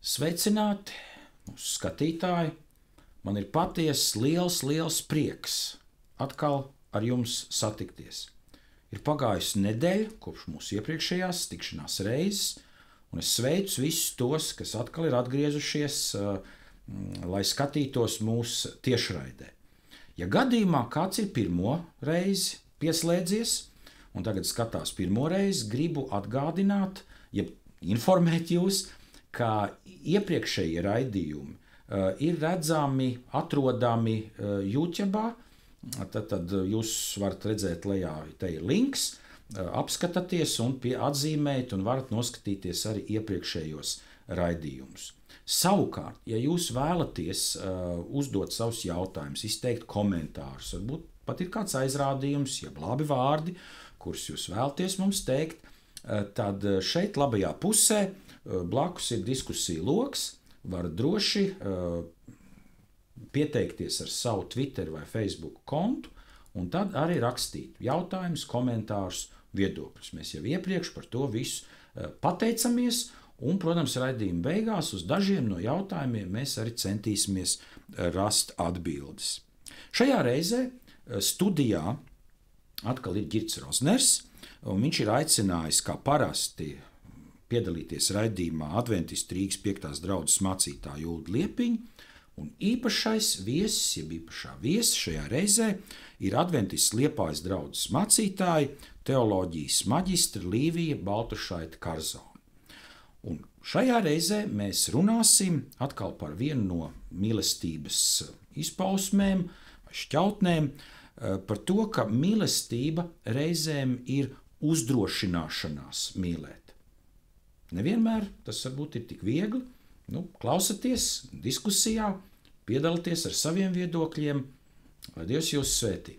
Sveicināti, mūsu skatītāji! Man ir patiesi liels prieks atkal ar jums satikties. Ir pagājusi nedēļa kopš mūsu iepriekšējās tikšanās reizes, un es sveicu visus tos, kas atkal ir atgriezušies, lai skatītos mūsu tiešraidē. Ja gadījumā kāds ir pirmo reizi pieslēdzies, un tagad skatās pirmo reizi, gribu atgādināt, ja informēt jūs, ka iepriekšējie raidījumi ir redzami, atrodami YouTube. Tad jūs varat redzēt, lejā te ir links, apskatāties un atzīmēt un varat noskatīties arī iepriekšējos raidījumus. Savukārt, ja jūs vēlaties uzdot savus jautājumus, izteikt komentārus, varbūt pat ir kāds aizrādījums, jeb labi vārdi, kurus jūs vēlaties mums teikt, tad šeit labajā pusē blakus ir diskusija loks, varat droši pieteikties ar savu Twitter vai Facebook kontu, un tad arī rakstīt jautājumus, komentārus, viedokļus. Mēs jau iepriekš par to visu pateicamies, un, protams, raidījuma beigās uz dažiem no jautājumiem mēs arī centīsimies rast atbildes. Šajā reizē studijā atkal ir Girts Rozners, un viņš ir aicinājis, kā parasti, piedalīties raidījumā Adventistu Rīgas 5. draudzes mācītāja Ulda Liepiņa, un īpašais viesis, jeb īpašā viesa šajā reizē ir Adventistu Liepājas draudzes mācītāja, teoloģijas maģistra Līvija Baltušaite Karzone. Un šajā reizē mēs runāsim atkal par vienu no mīlestības izpausmēm vai šķautnēm, par to, ka mīlestība reizēm ir uzdrošināšanās mīlēt. Nevienmēr tas varbūt ir tik viegli. Klausieties diskusijā, piedalieties ar saviem viedokļiem, lai Dievs jūs svētī.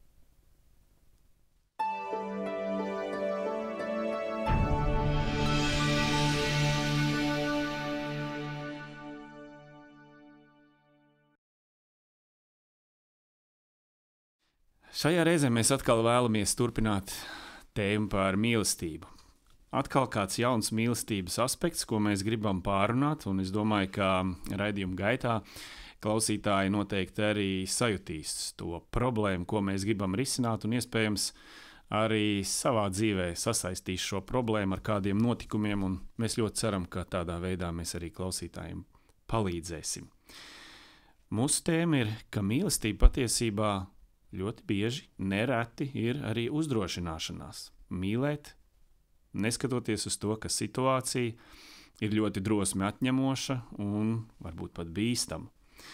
Šajā reizē mēs atkal vēlamies turpināt tēmu par mīlestību. Atkal kāds jauns mīlestības aspekts, ko mēs gribam pārunāt, un es domāju, ka raidījuma gaitā klausītāji noteikti arī sajutīs to problēmu, ko mēs gribam risināt, un iespējams arī savā dzīvē sasaistīs šo problēmu ar kādiem notikumiem, un mēs ļoti ceram, ka tādā veidā mēs arī klausītājiem palīdzēsim. Mūsu tēma ir, ka mīlestība patiesībā ļoti bieži, nereti ir arī uzdrošināšanās mīlēt, neskatoties uz to, ka situācija ir ļoti drosmi atņemoša un varbūt pat bīstama.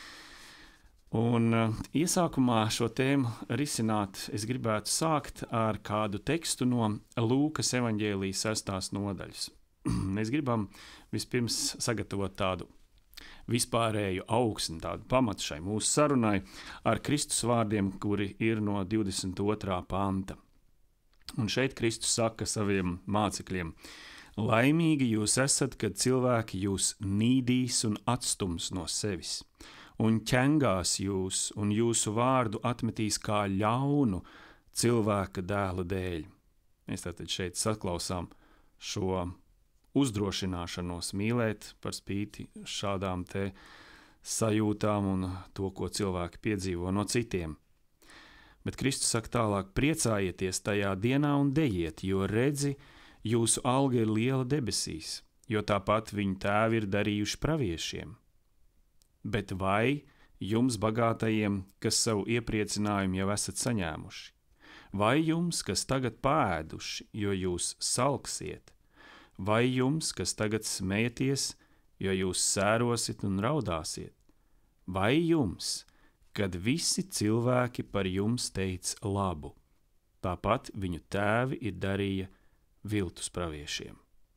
Un iesākumā šo tēmu risināt es gribētu sākt ar kādu tekstu no Lūkas evaņģēlijas 6. nodaļas. Mēs gribam vispirms sagatavot tādu vispārēju augsni, tādu pamatu šai mūsu sarunai ar Kristus vārdiem, kuri ir no 22. panta. Un šeit Kristus saka saviem mācekļiem: laimīgi jūs esat, kad cilvēki jūs nīdīs un atstums no sevis, un ķengās jūs un jūsu vārdu atmetīs kā ļaunu cilvēka dēla dēļ. Mēs tātad šeit saklausām šo uzdrošināšanos mīlēt par spīti šādām te sajūtām un to, ko cilvēki piedzīvo no citiem. Bet Kristus saka tālāk: priecājieties tajā dienā un dejiet, jo redzi, jūsu alga ir liela debesīs, jo tāpat viņu tēvi ir darījuši praviešiem. Bet vai jums bagātajiem, kas savu iepriecinājumu jau esat saņēmuši? Vai jums, kas tagad pāēduši, jo jūs salksiet? Vai jums, kas tagad smēties, jo jūs sērosit un raudāsiet? Vai jums, kad visi cilvēki par jums teica labu, tāpat viņu tēvi ir darīja viltus praviešiem?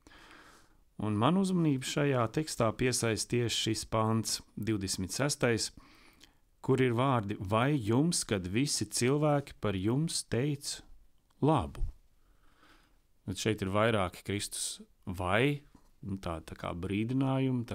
Un man uzmanību šajā tekstā piesaista tieši šis pants 26. kur ir vārdi: vai jums, kad visi cilvēki par jums teica labu? Bet šeit ir vairāki Kristus vai, tā kā brīdinājumi,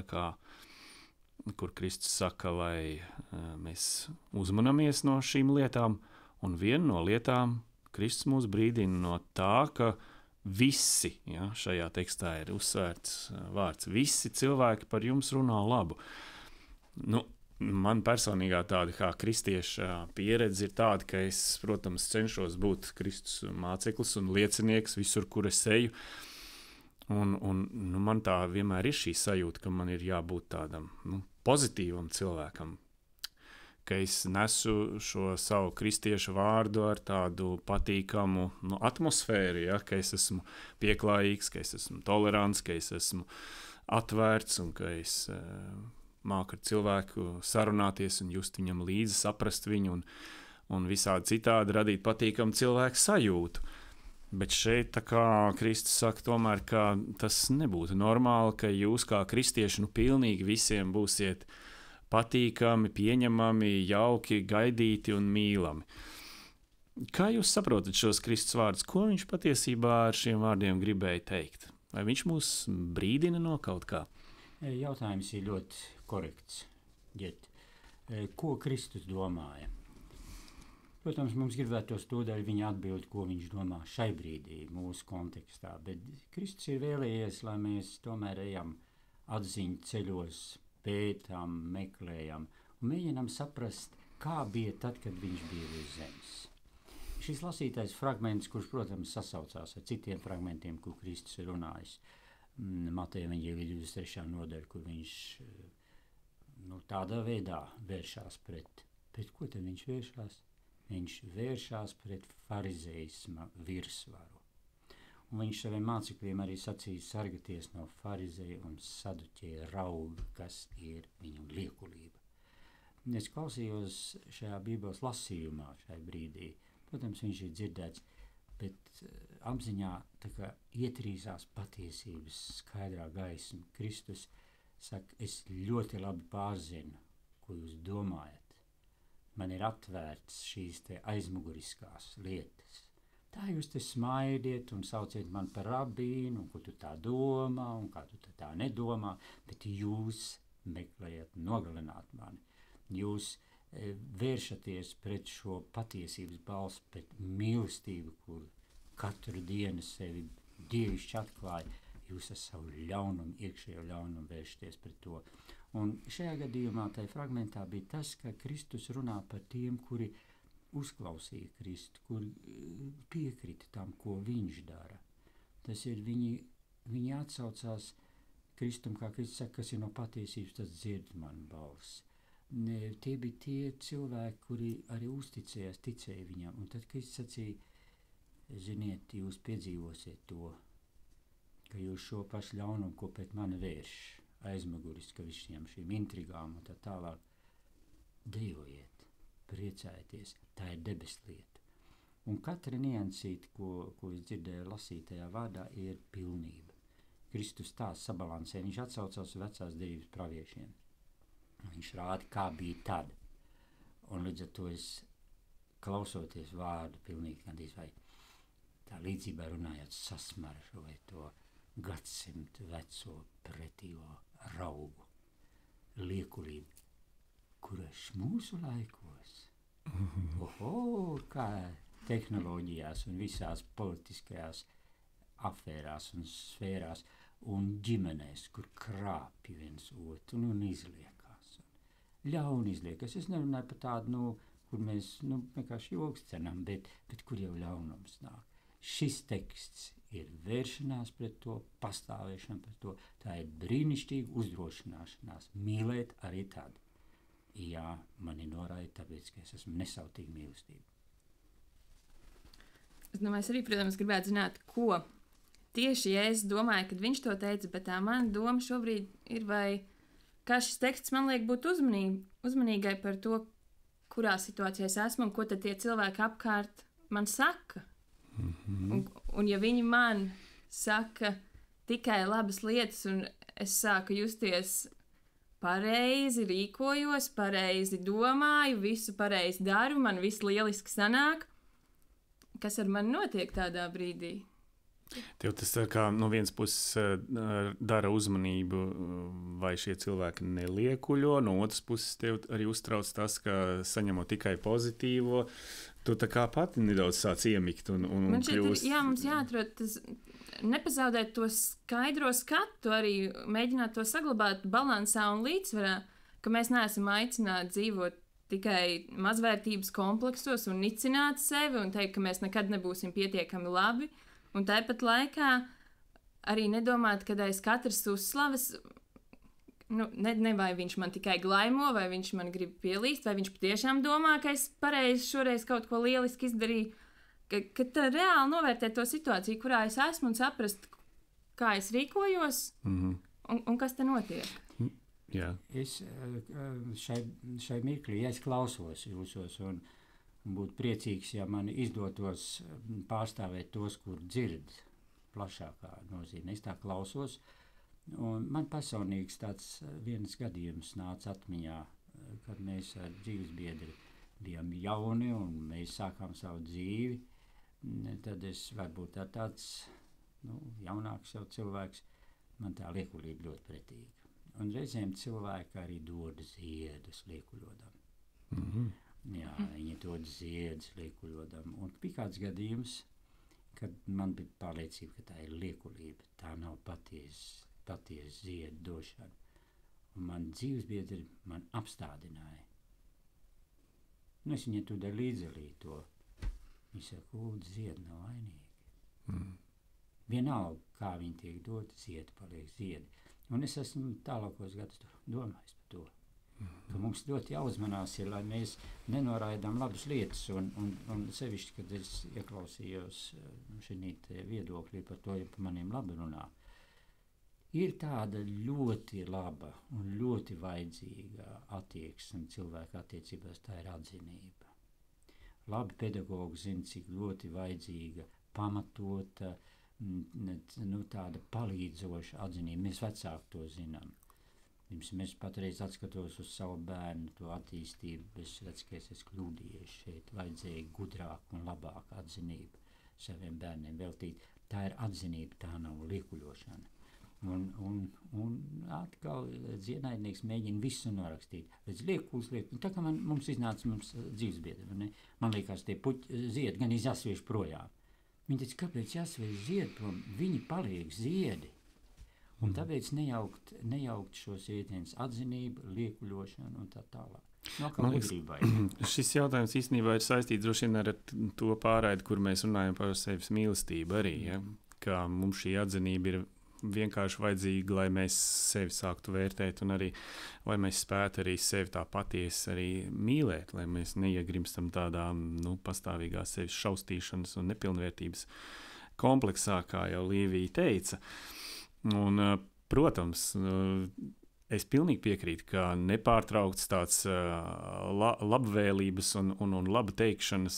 kur Kristus saka, lai mēs uzmanamies no šīm lietām, un viena no lietām Kristus mūs brīdina no tā, ka visi, ja, šajā tekstā ir uzsvērts vārds, visi cilvēki par jums runā labu. Nu, man personīgā tāda kā kristieša pieredze ir tāda, ka es, protams, cenšos būt Kristus māceklis un liecinieks visur, kur es eju. Un man tā vienmēr ir šī sajūta, ka man ir jābūt tādam pozitīvam cilvēkam, ka es nesu šo savu kristiešu vārdu ar tādu patīkamu atmosfēru, ja? Ka es esmu pieklājīgs, ka es esmu tolerants, ka es esmu atvērts un ka es māku ar cilvēku sarunāties un just viņam līdzi, saprast viņu un visādi citādi radīt patīkamu cilvēku sajūtu. Bet šeit tā kā Kristus saka tomēr, ka tas nebūtu normāli, ka jūs kā kristieši pilnīgi visiem būsiet patīkami, pieņemami, jauki, gaidīti un mīlami. Kā jūs saprotat šos Kristus vārdus? Ko viņš patiesībā ar šiem vārdiem gribēja teikt? Vai viņš mūs brīdina no kaut kā? Jautājums ir ļoti korekts. Ģet. Ko Kristus domāja? Protams, mums gribētos tūdaļ viņa atbild, ko viņš domā šai brīdī mūsu kontekstā, bet Kristus ir vēlējies, lai mēs tomēr ejam atziņu ceļos, pētām, meklējam un mēģinām saprast, kā bija tad, kad viņš bija uz zemes. Šis lasītais fragments, kurš, protams, sasaucās ar citiem fragmentiem, kur Kristus ir runājis, Mateja evaņģēlija 23. nodaļa, kur viņš tādā veidā vēršās pret ko tad viņš vēršās? Viņš vēršās pret farizeisma virsvaru. Un viņš saviem mācekļiem arī sacīja sargaties no farizeja un saduķēja rauga, kas ir viņu liekulība. Es klausījos šajā Bībeles lasījumā šai brīdī. Protams, viņš ir dzirdēts, bet apziņā tā kā ietrīzās patiesības skaidrā gaisma. Kristus saka, es ļoti labi pārzinu, ko jūs domājat. Man ir atvērts šīs te aizmuguriskās lietas. Tā jūs te smaidiet un sauciet man par rabīnu, un ko tu tā domā, un kā tu tā nedomā, bet jūs meklējat nogalināt mani. Jūs vēršaties pret šo patiesības balsi, pret mīlestību, kur katru dienu sevi dievišķi atklāja. Jūs ar savu ļaunumu, iekšējo ļaunumu vēršaties pret to. Un šajā gadījumā, tajā fragmentā bija tas, ka Kristus runā par tiem, kuri uzklausīja Kristu, kuri piekrita tam, ko viņš dara. Tas ir viņi atsaucās Kristum, kā Kristus saka, kas ir no patiesības, tas dzird manu balsi. Tie bija tie cilvēki, kuri arī uzticējās, ticēja viņam. Un tad Kristus sacīja, ziniet, jūs piedzīvosiet to, ka jūs šo pašu ļaunumu, ko pret mani vērš, aizmuguris, ka visiem šīm intrigām un tā tālāk, dejojiet, priecājieties, tā ir debeslieta. Un katra niansīte, ko es dzirdēju lasītajā vārdā, ir pilnība. Kristus tā sabalansē, viņš atsaucās uz vecās derības praviešiem. Viņš rāda, kā bija tad. Un līdz ar to es klausoties vārdu pilnīgi gandrīz vai tā līdzībā runājot sasmaržu vai to gadsimtu veco pretīvo raugu, liekulību, kurš mūsu laikos, kā tehnoloģijās un visās politiskajās afērās un sfērās un ģimenēs, kur krāpj viens otru un izliekās. Ļauni izliekas. Es nerunāju par tādu, kur mēs vienkārši joks cenam, bet kur jau ļaunums nāk. Šis teksts ir vēršanās pret to, pastāvēšana pret to. Tā ir brīnišķīga uzdrošināšanās mīlēt arī tad. Jā, mani noraida, tāpēc, ka es esmu nesautīga mīlestība. Es domāju, es arī, protams, gribētu zināt, ko tieši es domāju, kad viņš to teica, bet tā mana doma šobrīd ir, vai kā šis teksts man liek būt uzmanīgai par to, kurā situācijā es esmu un ko tad tie cilvēki apkārt man saka. Un ja viņi man saka tikai labas lietas un es sāku justies pareizi, rīkojos, pareizi domāju, visu pareizi daru, man viss lieliski sanāk, kas ar mani notiek tādā brīdī? Tev tas tā kā no vienas puses dara uzmanību, vai šie cilvēki neliekuļo, no otras puses tev arī uztrauc tas, ka saņemot tikai pozitīvo, tu tā kā pati nedaudz sāc iemikt un man šeit kļūst. Mums jāatrod tas nepazaudēt to skaidro skatu, arī mēģināt to saglabāt balansā un līdzsvarā, ka mēs neesam aicināti dzīvot tikai mazvērtības kompleksos un nicināt sevi un teikt, ka mēs nekad nebūsim pietiekami labi, un tāpat laikā arī nedomāt, ka aiz katras uzslavas, ne vai viņš man tikai glaimo, vai viņš man grib pielīst, vai viņš patiešām domā, ka es pareizi šoreiz kaut ko lieliski izdarīju, ka tā reāli novērtēt to situāciju, kurā es esmu un saprast, kā es rīkojos un kas te notiek. Jā. Es šai mirklī, ja es klausos jūsos un būtu priecīgs, ja man izdotos pārstāvēt tos, kur dzird plašākā nozīmē. Es tā klausos, un man personīgs tāds viens gadījums nāca atmiņā, kad mēs ar dzīvesbiedri bijām jauni un mēs sākām savu dzīvi. Tad es varbūt tāds jaunāks jau cilvēks, man tā liekulība ļoti pretīga. Un reizēm cilvēki arī dod ziedus liekuļodam. Jā, viņi dod ziedus liekuļodam. Un bija kāds gadījums, kad man bija pārliecība, ka tā ir liekulība, tā nav patiesa ziedu došana. Un man dzīvesbiedri man apstādināja. Es viņai tūdēļ līdzelīju to. Viņi saka, lūdzu, ziedi nav vainīgi. Vienalga, kā viņi tiek doti, ziedi paliek ziedi. Un es esmu tālākos gadus domājis par to, ka mums ļoti jāuzmanās, lai mēs nenoraidām labas lietas, un sevišķi, kad es ieklausījos šī viedoklī par to, ja par maniem labi runā, ir tāda ļoti laba un ļoti vajadzīga attieksme cilvēka attiecībās, tā ir atzinība. Labi pedagogi zina, cik ļoti vajadzīga, pamatota, tāda palīdzoša atzinība. Mēs vecāki to zinām. Mēs patreiz atskatos uz savu bērnu, to attīstību, es redzu, ka es esmu kļūdījies šeit. Vajadzēja gudrāk un labāk atzinību saviem bērniem veltīt. Tā ir atzinība, tā nav liekuļošana. Un atkal dzienaidnieks mēģina visu norakstīt. Redz, liekuls, tā kā mums iznāca dzīvesbiedri, ne? Man liekas, tie ziedi gan jāsviež projām. Viņi teica, kāpēc jāsviež ziedi prom? Viņi paliek ziedi. Un tāpēc nejaukt šos jēdzienus atzinība, liekuļošana un tā tālāk. Man liekas, šis jautājums īstenībā ir saistīts droši vien ar to pārraidi, kur mēs runājam par sevis mīlestību arī. Ja? Kā mums šī atzinība ir vienkārši vajadzīga, lai mēs sevi sāktu vērtēt un arī, lai mēs spētu arī sevi tā patiesi arī mīlēt, lai mēs neiegrimstam tādā pastāvīgā sevis šaustīšanas un nepilnvērtības kompleksā, kā jau Līvija teica. Un, protams, es pilnīgi piekrītu, ka nepārtraukts tāds labvēlības un laba teikšanas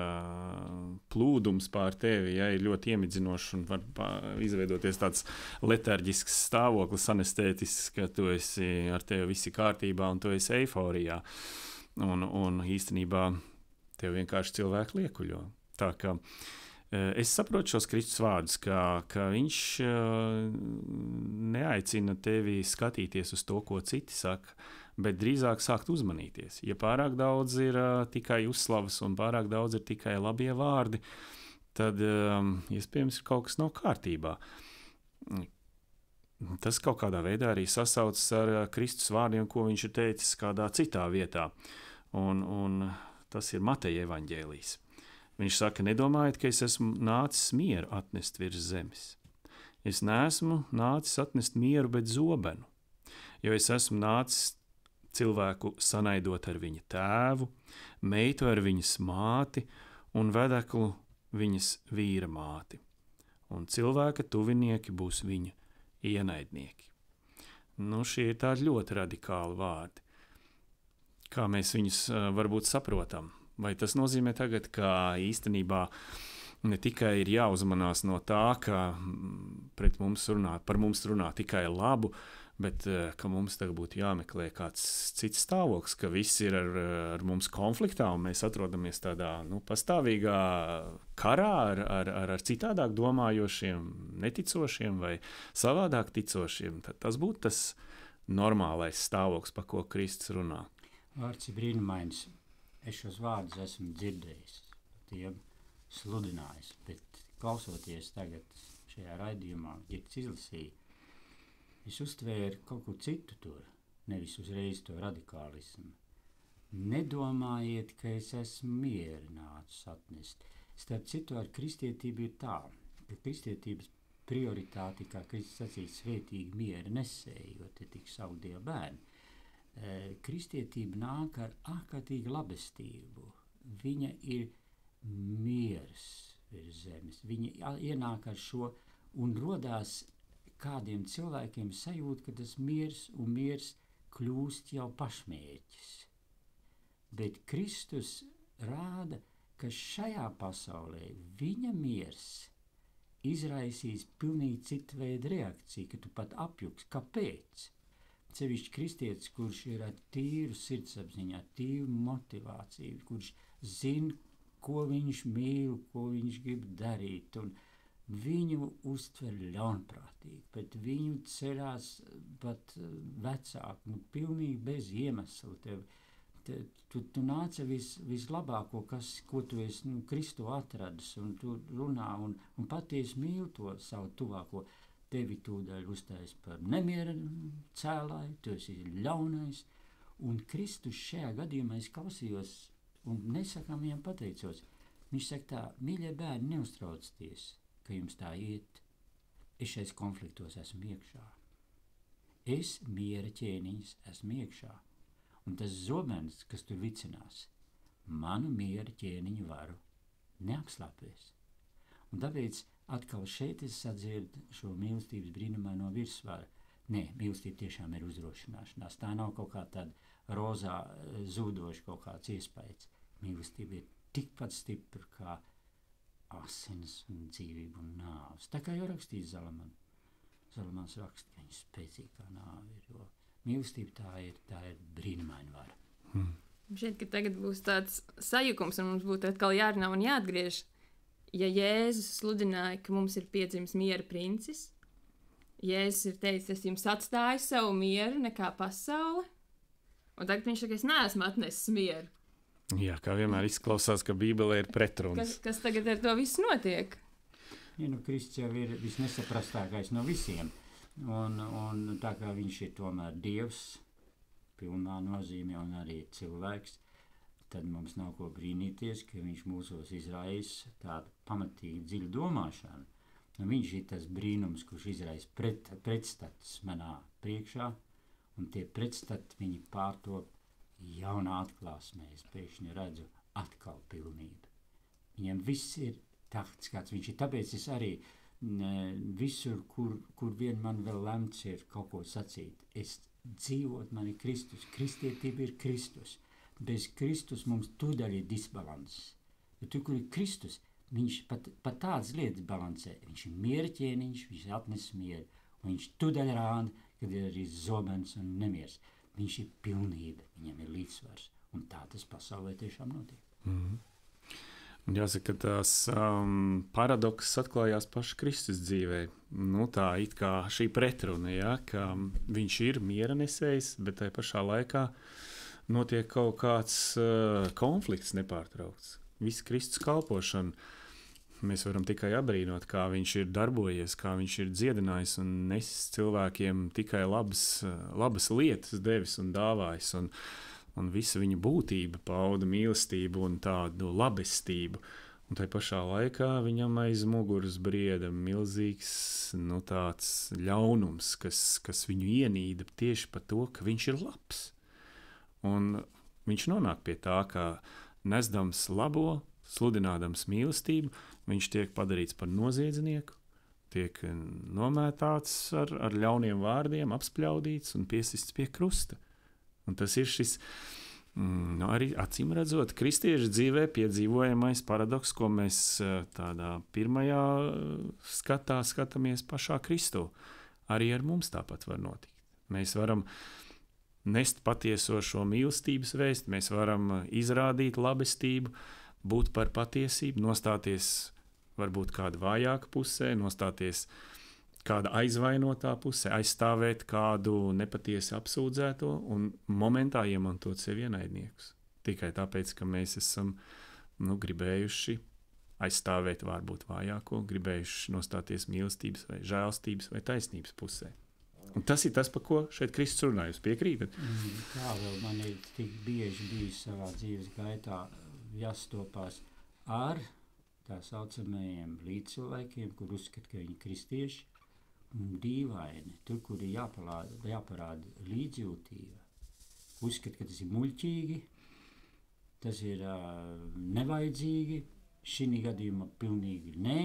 plūdums pār tevi, ja, ir ļoti iemidzinošs un var izveidoties tāds letarģisks stāvoklis, anestētisks, ka tu esi ar tevi visi kārtībā un tu esi eiforijā. Un īstenībā tev vienkārši cilvēki liekuļo. Tā kā es saprotu šos Kristus vārdus, ka viņš neaicina tevi skatīties uz to, ko citi saka, bet drīzāk sākt uzmanīties. Ja pārāk daudz ir tikai uzslavas un pārāk daudz ir tikai labie vārdi, tad iespējams ir kaut kas nav kārtībā. Tas kaut kādā veidā arī sasaucas ar Kristus vārdiem, ko viņš ir teicis kādā citā vietā. Un tas ir Mateja evaņģēlijs. Viņš saka, nedomājiet, ka es esmu nācis mieru atnest virs zemes. Es neesmu nācis atnest mieru, bet zobenu, jo es esmu nācis cilvēku sanaidot ar viņa tēvu, meitu ar viņas māti un vedeklu viņas vīra māti. Un cilvēka tuvinieki būs viņa ienaidnieki. Šie ir tādi ļoti radikāli vārdi. Kā mēs viņus varbūt saprotam? Vai tas nozīmē tagad, ka īstenībā ne tikai ir jāuzmanās no tā, ka par mums runā tikai labu, bet ka mums tagad būtu jāmeklē kāds cits stāvoklis, ka viss ir ar mums konfliktā un mēs atrodamies tādā pastāvīgā karā ar citādāk domājošiem, neticošiem vai savādāk ticošiem. Tad tas būtu tas normālais stāvoklis, par ko Kristus runā. Vārds ir brīnumains. Es šos vārdus esmu dzirdējis, tiem sludinājis, bet klausoties tagad šajā raidījumā, Girts izlasīja, es uztvēru kaut ko citu tur, nevis uzreiz to radikālismu. Nedomājiet, ka es esmu mierināts atnest. Starp citu, ar kristietību ir tā, ka kristietības prioritāte, kā Kristus sacīja, svētīgi miera nesēji, jo te tik saukt Dieva bērni. Kristietība nāk ar ārkārtīgu labestību. Viņa ir miers virs zemes. Viņa ienāk ar šo un rodās kādiem cilvēkiem sajūt, ka tas miers un miers kļūst jau pašmērķis. Bet Kristus rāda, ka šajā pasaulē viņa miers izraisīs pilnīgi citu veidu reakciju, ka tu pat apjuks. Kāpēc? Sevišķi kristietis, kurš ir ar tīru sirdsapziņu, ar tīru motivāciju, kurš zina, ko viņš mīl, ko viņš grib darīt, un viņu uztver ļaunprātīgi, bet viņu ceļās pat vecāki, pilnīgi bez iemesla. Tu nāc vislabāko, ko tu esi Kristu atradis, un tu runā un patiesi mīli to savu tuvāko. Tevi tūdaļ uztais par nemiera cēlāju, tu esi ļaunais, un Kristus šajā gadījumā es klausījos un nesakām viņam pateicos. Viņš saka tā, mīļie bērni, neuztraucieties, ka jums tā iet. Es šais konfliktos esmu iekšā. Es miera ķēniņš esmu iekšā. Un tas zobens, kas tur vicinās, manu miera ķēniņu varu neapslāpēs. Un tāpēc atkal šeit es sadzirdu šo mīlestības brīnumaino virsvaru. Nē, mīlestība tiešām ir uzdrošināšanās. Tā nav kaut kā tāda rozā zūdoša kaut kāds iespējas. Mīlestība ir tikpat stipra kā asins un dzīvība un nāves. Tā kā jau rakstīja Zalamans raksta, ka viņš spēcīgi kā nāve ir, jo mīlestība tā ir brīnumaina vara. Šķiet, ka tagad būs tāds sajukums un mums būtu atkal jārunā un jāatgriež. Ja Jēzus sludināja, ka mums ir piedzimis miera princis, Jēzus ir teicis, es jums atstāju savu mieru nekā pasauli, un tagad viņš saka, es neesmu atnesis mieru. Jā, kā vienmēr izklausās, ka Bībelē ir pretrunas. Kas tagad ar to viss notiek? Ja, Kristus jau ir visnesaprastākais no visiem, un tā kā viņš ir tomēr Dievs, pilnā nozīmē un arī cilvēks, tad mums nav ko brīnīties, ka viņš mūsos izraisa tādu pamatīgi dziļu domāšanu. Un viņš ir tas brīnums, kurš izraisa pretstats manā priekšā, un tie pretstati viņi pārtop jaunā atklāsmē. Es pēkšņi redzu atkal pilnību. Viņam viss ir tāds, kāds viņš ir. Tāpēc es arī visur, kur vien man vēl lemts ir kaut ko sacīt, es dzīvot, man ir Kristus. Kristietība ir Kristus. Bez Kristus mums tūdaļ ir disbalans. Bet tur, kur ir Kristus, viņš pat tādas lietas balansē. Viņš ir miera ķēniņš, viņš atnes mieru. Un viņš tūdaļ rāda, kad ir arī zobens un nemiers. Viņš ir pilnība, viņam ir līdzsvars. Un tā tas pasaulē tiešām notiek. Un jāsaka, ka tās paradoks atklājās paša Kristus dzīvē. Tā it kā šī pretruna, ja, ka viņš ir miera nesējs, bet tai pašā laikā notiek kaut kāds konflikts nepārtraukts. Viss Kristus kalpošana, mēs varam tikai abrīnot, kā viņš ir darbojies, kā viņš ir dziedinājis un nesis cilvēkiem tikai labas lietas devis un dāvājis. Un visa viņa būtība pauda mīlestību un tādu labestību. Un tai pašā laikā viņam aiz muguras brieda milzīgs tāds ļaunums, kas viņu ienīda tieši par to, ka viņš ir labs. Un viņš nonāk pie tā, ka nesdams labo, sludinādams mīlestību, viņš tiek padarīts par noziedznieku, tiek nomētāts ar ļauniem vārdiem, apspļaudīts un piesists pie krusta. Un tas ir šis, arī acīm redzot, kristiešu dzīvē piedzīvojamais paradoks, ko mēs tādā pirmajā skatā skatāmies pašā Kristū. Arī ar mums tāpat var notikt. Mēs varam nest patieso šo mīlestības vēstu, mēs varam izrādīt labestību, būt par patiesību, nostāties varbūt kāda vājāka pusē, nostāties kāda aizvainotā pusē, aizstāvēt kādu nepatiesi apsūdzēto un momentā iemantot sev ienaidniekus. Tikai tāpēc, ka mēs esam gribējuši aizstāvēt varbūt vājāko, gribējuši nostāties mīlestības vai žēlstības vai taisnības pusē. Un tas ir tas, par ko šeit Kristus runā. Jūs piekrītat? Tā vēl man ir tik bieži bijis savā dzīves gaitā jāstopās ar tā saucamajiem līdzcilvēkiem, kur uzskata, ka viņi kristieši, un dīvaini, tur, kur ir jāparāda līdzjūtība, uzskata, ka tas ir muļķīgi, tas ir nevajadzīgi, šī gadījumā pilnīgi nē,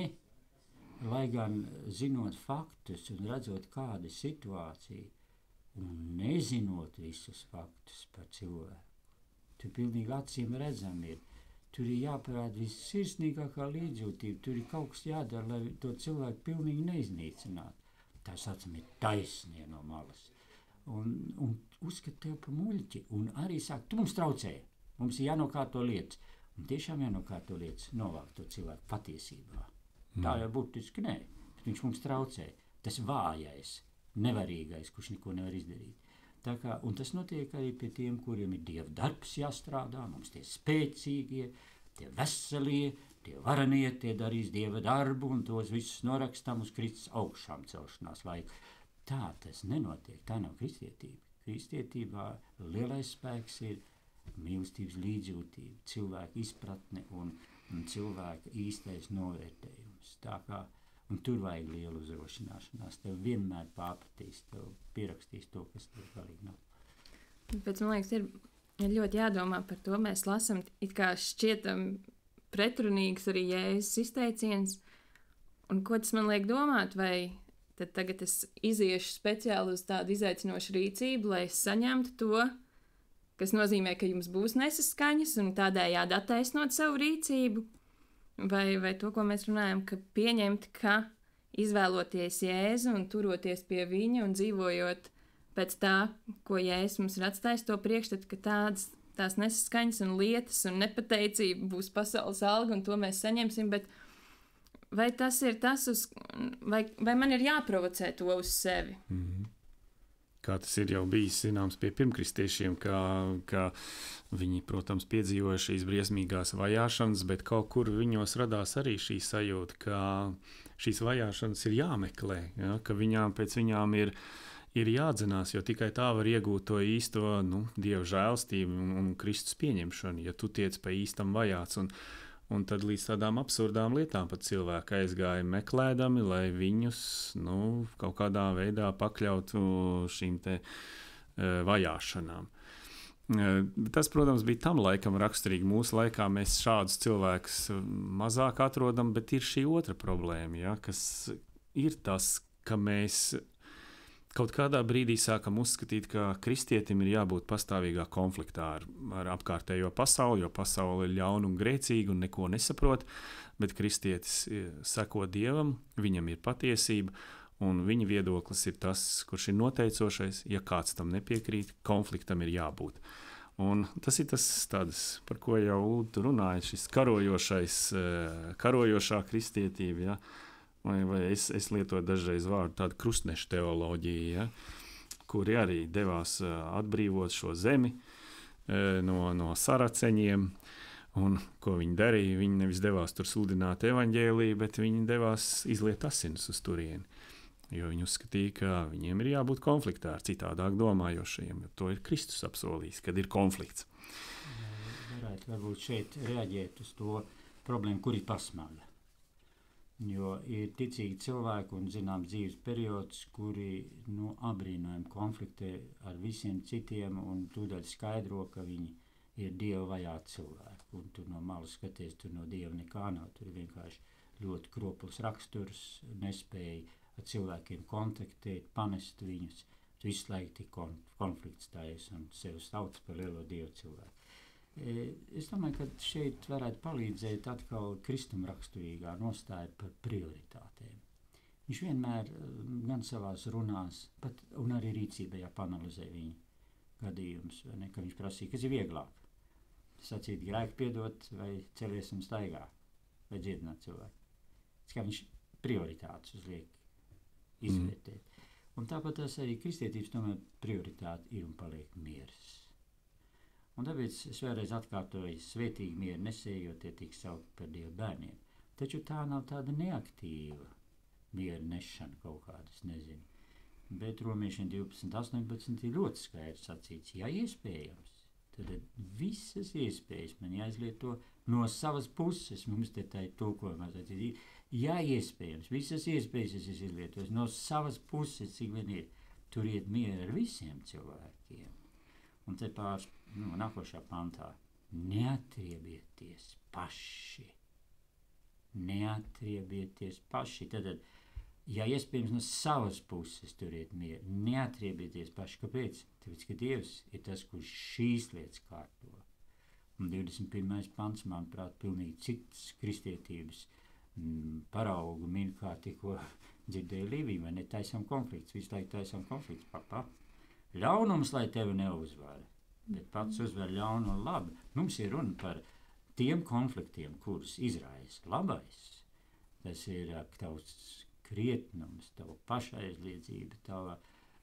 lai gan zinot faktus un redzot kāda situācija un nezinot visus faktus par cilvēku, tur pilnīgi acīm redzam ir. Tur ir jāparāda vissirsnīgākā līdzjūtība, tur ir kaut kas jādara, lai to cilvēku pilnīgi neiznīcinātu. Tā saucamie taisnie no malas. Un uzskat tev par muļķi, un arī saka, tu mums traucē, mums ir jānokārto lietas. Un tiešām jānokārto lietas, novākt to cilvēku patiesībā. Tā jau burtiski nē, bet viņš mums traucē. Tas vājais, nevarīgais, kurš neko nevar izdarīt. Tā kā, un tas notiek arī pie tiem, kuriem ir Dieva darbs jāstrādā, mums tie spēcīgie, tie veselie, tie varanie, tie darīs Dieva darbu, un tos visus norakstam uz Kristus augšām celšanās laiku. Tā tas nenotiek, tā nav kristietība. Kristietībā lielais spēks ir mīlestības līdzjūtība, cilvēka izpratne un cilvēka īstais novērtējums. Tā kā, un tur vajag lielu uzrošināšanās. Tev vienmēr pārpratīs, tev pierakstīs to, kas tev galīgi nav. Pēc man liekas, ir ļoti jādomā par to. Mēs lasam it kā šķietam pretrunīgs arī Jēzus izteiciens. Un ko tas man liek domāt, vai tad tagad es iziešu speciāli uz tādu izaicinošu rīcību, lai es saņemtu to, kas nozīmē, ka jums būs nesaskaņas un tādējādi attaisnot savu rīcību, vai to, ko mēs runājam, ka pieņemt, ka izvēloties Jēzu un turoties pie viņa un dzīvojot pēc tā, ko Jēzus mums ir atstājis, to priekšstatu, ka tās nesaskaņas un lietas un nepateicība būs pasaules alga un to mēs saņemsim, bet vai tas ir tas, vai man ir jāprovocē to uz sevi? Kā tas ir jau bijis zināms pie pirmkristiešiem, ka viņi, protams, piedzīvoja šīs briesmīgās vajāšanas, bet kaut kur viņos radās arī šī sajūta, ka šīs vajāšanas ir jāmeklē, ja, ka pēc viņām ir jādzenās, jo tikai tā var iegūt to īsto Dieva žēlstību un Kristus pieņemšanu, ja tu tiec pa īstam vajāts. Un tad līdz tādām absurdām lietām pat cilvēki aizgāja meklēdami, lai viņus kaut kādā veidā pakļautu šīm te vajāšanām. Tas, protams, bija tam laikam raksturīgi. Mūsu laikā mēs šādus cilvēkus mazāk atrodam, bet ir šī otra problēma, ja, kas ir tas, ka mēs kaut kādā brīdī sākam uzskatīt, ka kristietim ir jābūt pastāvīgā konfliktā ar apkārtējo pasauli, jo pasaule ir ļauna un grēcīga un neko nesaprot, bet kristietis seko Dievam, viņam ir patiesība, un viņa viedoklis ir tas, kurš ir noteicošais. Ja kāds tam nepiekrīt, konfliktam ir jābūt. Un tas ir tas tāds, par ko jau Ulda runāja, šis karojošā kristietība, ja? Vai es lietoju dažreiz vārdu tādu krustnešu teoloģiju, ja, kuri arī devās atbrīvot šo zemi no saraceņiem. Un ko viņi darīja? Viņi nevis devās tur sludināt evaņģēliju, bet viņi devās izliet asinis uz turieni. Jo viņi uzskatīja, ka viņiem ir jābūt konfliktā ar citādāk domājošajiem. To ir Kristus apsolījis, kad ir konflikts. Varētu varbūt šeit reaģēt uz to problēmu, kur ir pasmaga. Jo ir ticīgi cilvēki un zinām dzīves periods, kuri abrīnojami konfliktē ar visiem citiem un tūdaļ skaidro, ka viņi ir Dieva vajāti cilvēki. Un tur no malas skaties, tur no Dieva nekā nav. Tur ir vienkārši ļoti kropls raksturs, nespēja ar cilvēkiem kontaktēt, panest viņus. Tu visu laiku tik konflikts stājies un sev sauc par lielo Dievu cilvēku. Es domāju, ka šeit varētu palīdzēt atkal kristumraksturīgā nostāja par prioritātēm. Viņš vienmēr gan savās runās, un arī rīcībā jāpanalizē viņa gadījums, vai ne, ka viņš prasīja, kas ir vieglāk. Sacīt grēku piedot vai celies un staigā, vai dziedināt cilvēku. Tas kā viņš prioritātes uzliek izvērtēt. Un tāpat tas arī kristietības tomēr prioritāte ir un paliek miers. Un tāpēc es vēlreiz atkārtoju, svētīgi mieru nesēji, jo tie tiks saukt par Dieva bērniem. taču tā nav tāda neaktīva miera nešana kaut kāda, es nezinu. Bet Romiešiem 12.18 ir ļoti skaidrs sacīts, ja iespējams, tad visas iespējas man jāizlieto no savas puses. Mums te tā ir tulkojumā sacīt, ja iespējams, visas iespējas es izlietos no savas puses, cik vien ir. Turiet mieru ar visiem cilvēkiem. Un te pāris, nākošā pantā, neatriebieties paši. Neatriebieties paši. Tad, ja iespējams no savas puses turiet mieru, neatriebieties paši. Kāpēc? Tāpēc, ka Dievs ir tas, kurš šīs lietas kārto. Un 21. pants, manuprāt, pilnīgi cits kristietības paraugu min, kā tikko dzirdēju Līviju, vai ne, taisam konflikts, visu laiku taisam konflikts, papa. Ļaunums, lai tevi neuzvar, bet pats uzvar ļaunu un labi. Mums ir runa par tiem konfliktiem, kurus izraisa labais. Tas ir tavs krietnums, tava pašaizliedzība, tava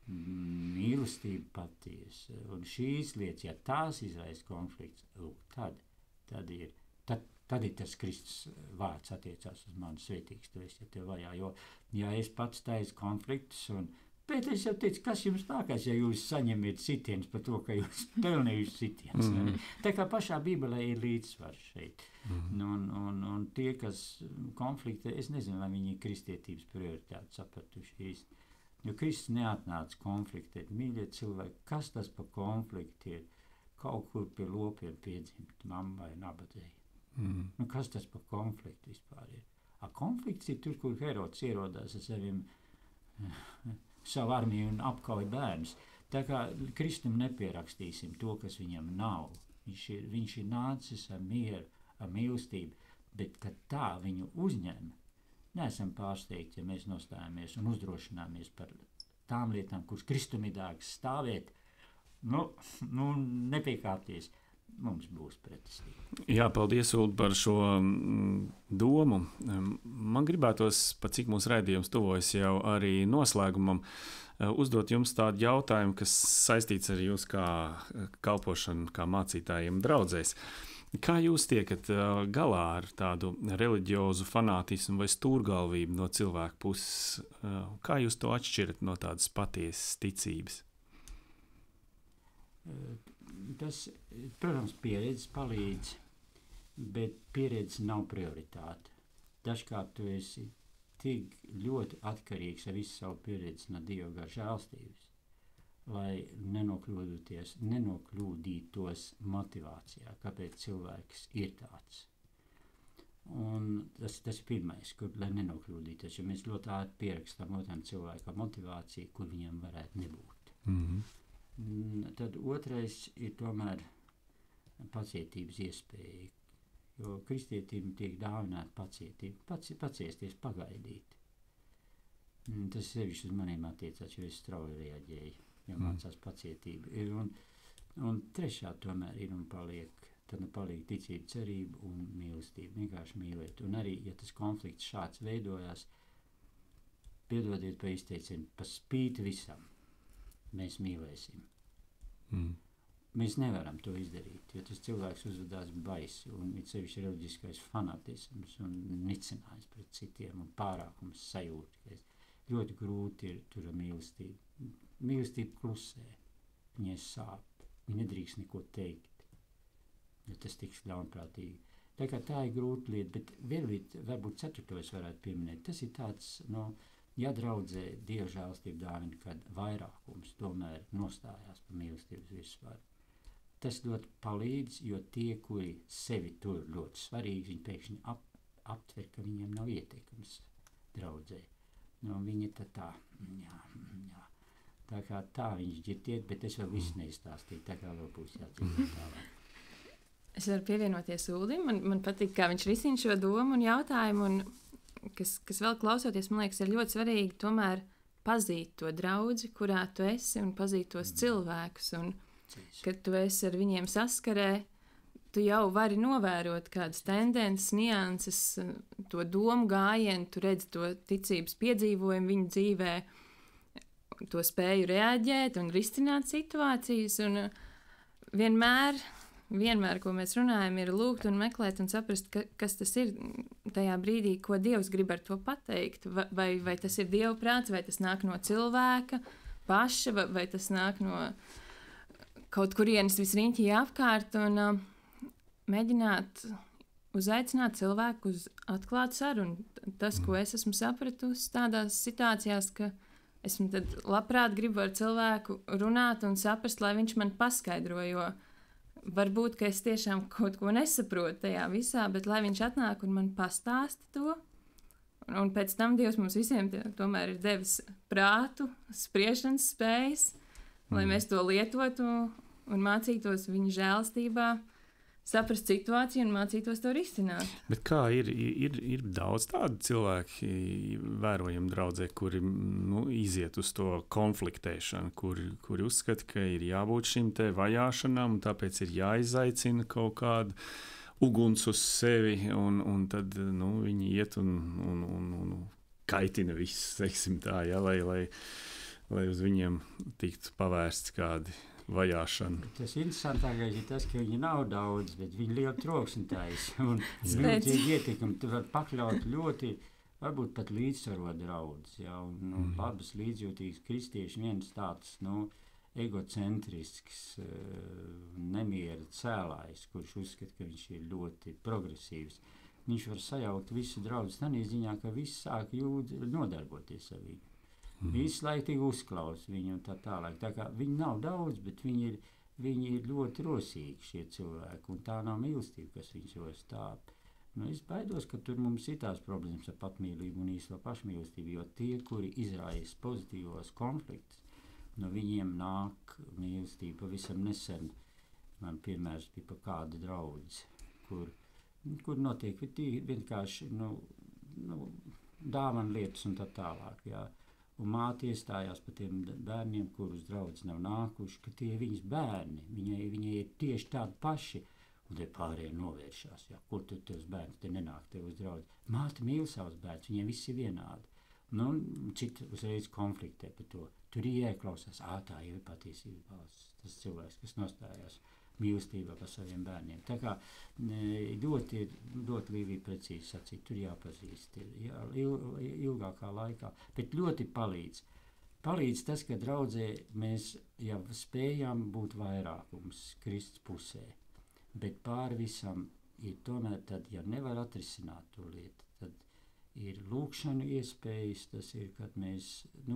mīlestība patiesa. Un šīs lietas, ja tās izraisa konflikts, tad ir tas Kristus vārds attiecās uz mani svētīgs, tu esi, ja tev vajā, jo, ja es pats taisu konfliktus, bet es jau teicu, kas jums nākās, ja jūs saņemiet sitiens par to, ka jūs pelnījuši sitiens. Tā kā pašā Bībelē ir līdzsvars šeit. Un tie, kas konflikti, es nezinu, vai viņi ir kristietības prioritāti sapratuši īsti. Jo Kristus neatnāca konfliktēt. Mīļie cilvēki, kas tas par konflikti ir? Kaut kur pie lopiem piedzimt mammai nabadzēji. Kas tas par konfliktu vispār ir? Konflikts ir tur, kur Herods ierodās ar saviem savu armiju un apkauj bērnus. Tā kā Kristum nepierakstīsim to, kas viņam nav. Viņš ir nācis ar mieru, ar mīlestību, bet kad tā viņu uzņem, neesam pārsteigti, ja mēs nostājamies un uzdrošināmies par tām lietām, kuras Kristum ir dārgas stāvēt, nepiekāpties. Mums būs pretestība. Jā, paldies, Ulu, par šo domu. Man gribētos, pat cik mūsu raidījums tuvojas jau arī noslēgumam, uzdot jums tādu jautājumu, kas saistīts ar jūs kā kalpošanu, kā mācītājiem draudzēs. Kā jūs tiekat galā ar tādu reliģiozu fanātismu vai stūrgalvību no cilvēku puses? Kā jūs to atšķirat no tādas patiesas ticības? Tas, protams, pieredze palīdz, bet pieredze nav prioritāte. Dažkārt tu esi tik ļoti atkarīgs ar visu savu pieredzi no Dieva gar žēlstības, lai nenokļūdītos motivācijā, kāpēc cilvēks ir tāds. Un tas ir pirmais, kur, lai nenokļūdītos, jo mēs ļoti ātri pierakstām otram cilvēkam motivāciju, kur viņam varētu nebūt. Tad otrais ir tomēr pacietības iespēja, jo kristietīm tiek dāvināta pacietība, paciesties, pagaidīt. Tas sevišķi uz maniem attiecās, jo es strauji reaģēju, jo mācās pacietību. Un trešā tomēr ir un paliek, tad paliek ticība, cerība un mīlestība, vienkārši mīlēt. Un arī, ja tas konflikts šāds veidojās, piedodiet par izteicienu, pa spīti visam. Mēs mīlēsim. Mēs nevaram to izdarīt, jo tas cilvēks uzvedās baisi, un ir sevišķi reliģiskais fanatisms un nicinājums pret citiem un pārākums sajūta. Ļoti grūti ir tur mīlestība. Mīlestība klusē, viņai sāp, viņa nedrīkst neko teikt, jo tas tiks ļaunprātīgi. Tā ir grūta lieta, bet varbūt ceturto es varētu pieminēt. Tas ir tāds, ja draudzē Dieva žēlstība dāvina, kad vairākums tomēr nostājās par mīlestības virsvaru. Tas ļoti palīdz, jo tie, kuri sevi tur ļoti svarīgi, viņi pēkšņi aptver, ka viņiem nav ietekmes draudzē. Viņi tā, tā kā tā viņš ģirtiet, bet es vēl visu neizstāstīju, tā kā vēl būs jācīnīt tālāk. Es varu pievienoties Uldim, man patīk, kā viņš risina šo domu un jautājumu, un kas vēl klausoties, man liekas, ir ļoti svarīgi tomēr pazīt to draudzi, kurā tu esi, un pazīt tos cilvēkus, un kad tu esi ar viņiem saskarē, tu jau vari novērot kādas tendences, nianses, to domu gājienu, tu redzi to ticības piedzīvojumu viņu dzīvē, to spēju reaģēt un risināt situācijas, un vienmēr, ko mēs runājam, ir lūgt un meklēt un saprast, kas tas ir tajā brīdī, ko Dievs grib ar to pateikt. Vai tas ir Dieva prāts, vai tas nāk no cilvēka paša, vai tas nāk no kaut kurienes visriņķī apkārt, un mēģināt uzaicināt cilvēku uz atklātu sarunu. Tas, ko es esmu sapratusi tādās situācijās, ka esmu tad labprāt gribu ar cilvēku runāt un saprast, lai viņš man paskaidro, jo varbūt, ka es tiešām kaut ko nesaprotu tajā visā, bet lai viņš atnāk un man pastāsta to, un pēc tam Dievs mums visiem tomēr ir devis prātu, spriešanas spējas, lai mēs to lietotu un mācītos viņa žēlstībā, saprast situāciju un mācītos to risināt. Bet kā ir daudz tādu cilvēki, vērojami draudzē, kuri iziet uz to konfliktēšanu, kuri uzskata, ka ir jābūt šim te vajāšanām, un tāpēc ir jāizaicina kaut kāda uguns uz sevi, un tad viņi iet un kaitina visus, teiksim tā, ja, lai uz viņiem tiktu pavērsts kādi vajāšana. Tas interesantākais ir tas, ka viņi nav daudz, bet viņi liela troksni taisa. Un milzīgi ietekmi. Tu var pakļaut ļoti, varbūt pat līdzsvarot draudz. Ja, un labas līdzjūtīgas kristieši viens tāds, egocentrisks, nemiera cēlājs, kurš uzskata, ka viņš ir ļoti progresīvs. Viņš var sajaukt visu draudz tādā ziņā, ka visi sāk nodarboties ar viņu. Visu laiku tik uzklaus viņu un tā tālāk. Tā kā viņi nav daudz, bet viņi ir ļoti rosīgi šie cilvēki, un tā nav mīlestība, kas viņus ros tāp. Es baidos, ka tur mums ir tās problēmas ar patmīlību un īsto pašmīlestību, jo tie, kuri izraisa pozitīvos konfliktus, no viņiem nāk mīlestība. Pavisam nesen man piemērs bija par kādu draudzi, kur notiek vienkārši dāvana lietas un tā tālāk, jā. Un māte iestājās par tiem bērniem, kurus draudz nav nākuši, ka tie viņas bērni, viņai ir tieši tādi paši, un tie pārējie novēršās, jā, kur tu tos bērns te nenāk tev uz draudz. Māte mīl savus bērns, viņiem visi ir vienādi. Citi uzreiz konfliktē par to. Tur ir jāklausās, tā jau ir patiesība valsts, tas cilvēks, kas nostājās mīlestībā par saviem bērniem. Tā kā ļoti Līvija precīzi sacīt, tur jāpazīst ilgākā laikā, bet ļoti palīdz. Palīdz tas, ka draudzē mēs jau spējam būt vairākums Kristus pusē, bet pāri visam ir tomēr tad, ja nevar atrisināt to lietu, tad ir lūkšanu iespējas, tas ir, kad mēs,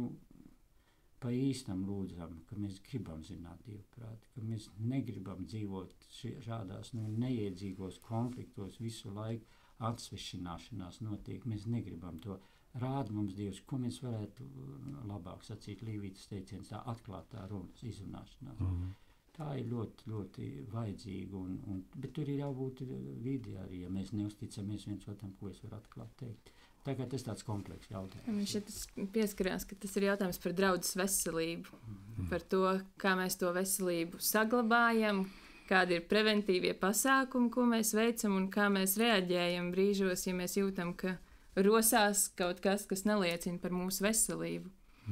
pa īstam lūdzam, ka mēs gribam zināt Dievu prātu, ka mēs negribam dzīvot šādās neiedzīgos konfliktos, visu laiku atsvešināšanās notiek, mēs negribam to. Rāda mums Dievs, ko mēs varētu labāk sacīt, Līvītas teiciens, tā atklātā runas izrunāšanās. Tā ir ļoti, ļoti vajadzīga, bet tur ir jābūt vidi arī, ja mēs neusticamies viens otram, ko es varu atklāt teikt. Tagad tas tāds komplekss jautājums. Šeit pieskarās, ka tas ir jautājums par draudzes veselību, par to, kā mēs to veselību saglabājam, kādi ir preventīvie pasākumi, ko mēs veicam un kā mēs reaģējam brīžos, ja mēs jūtam, ka rosās kaut kas neliecina par mūsu veselību.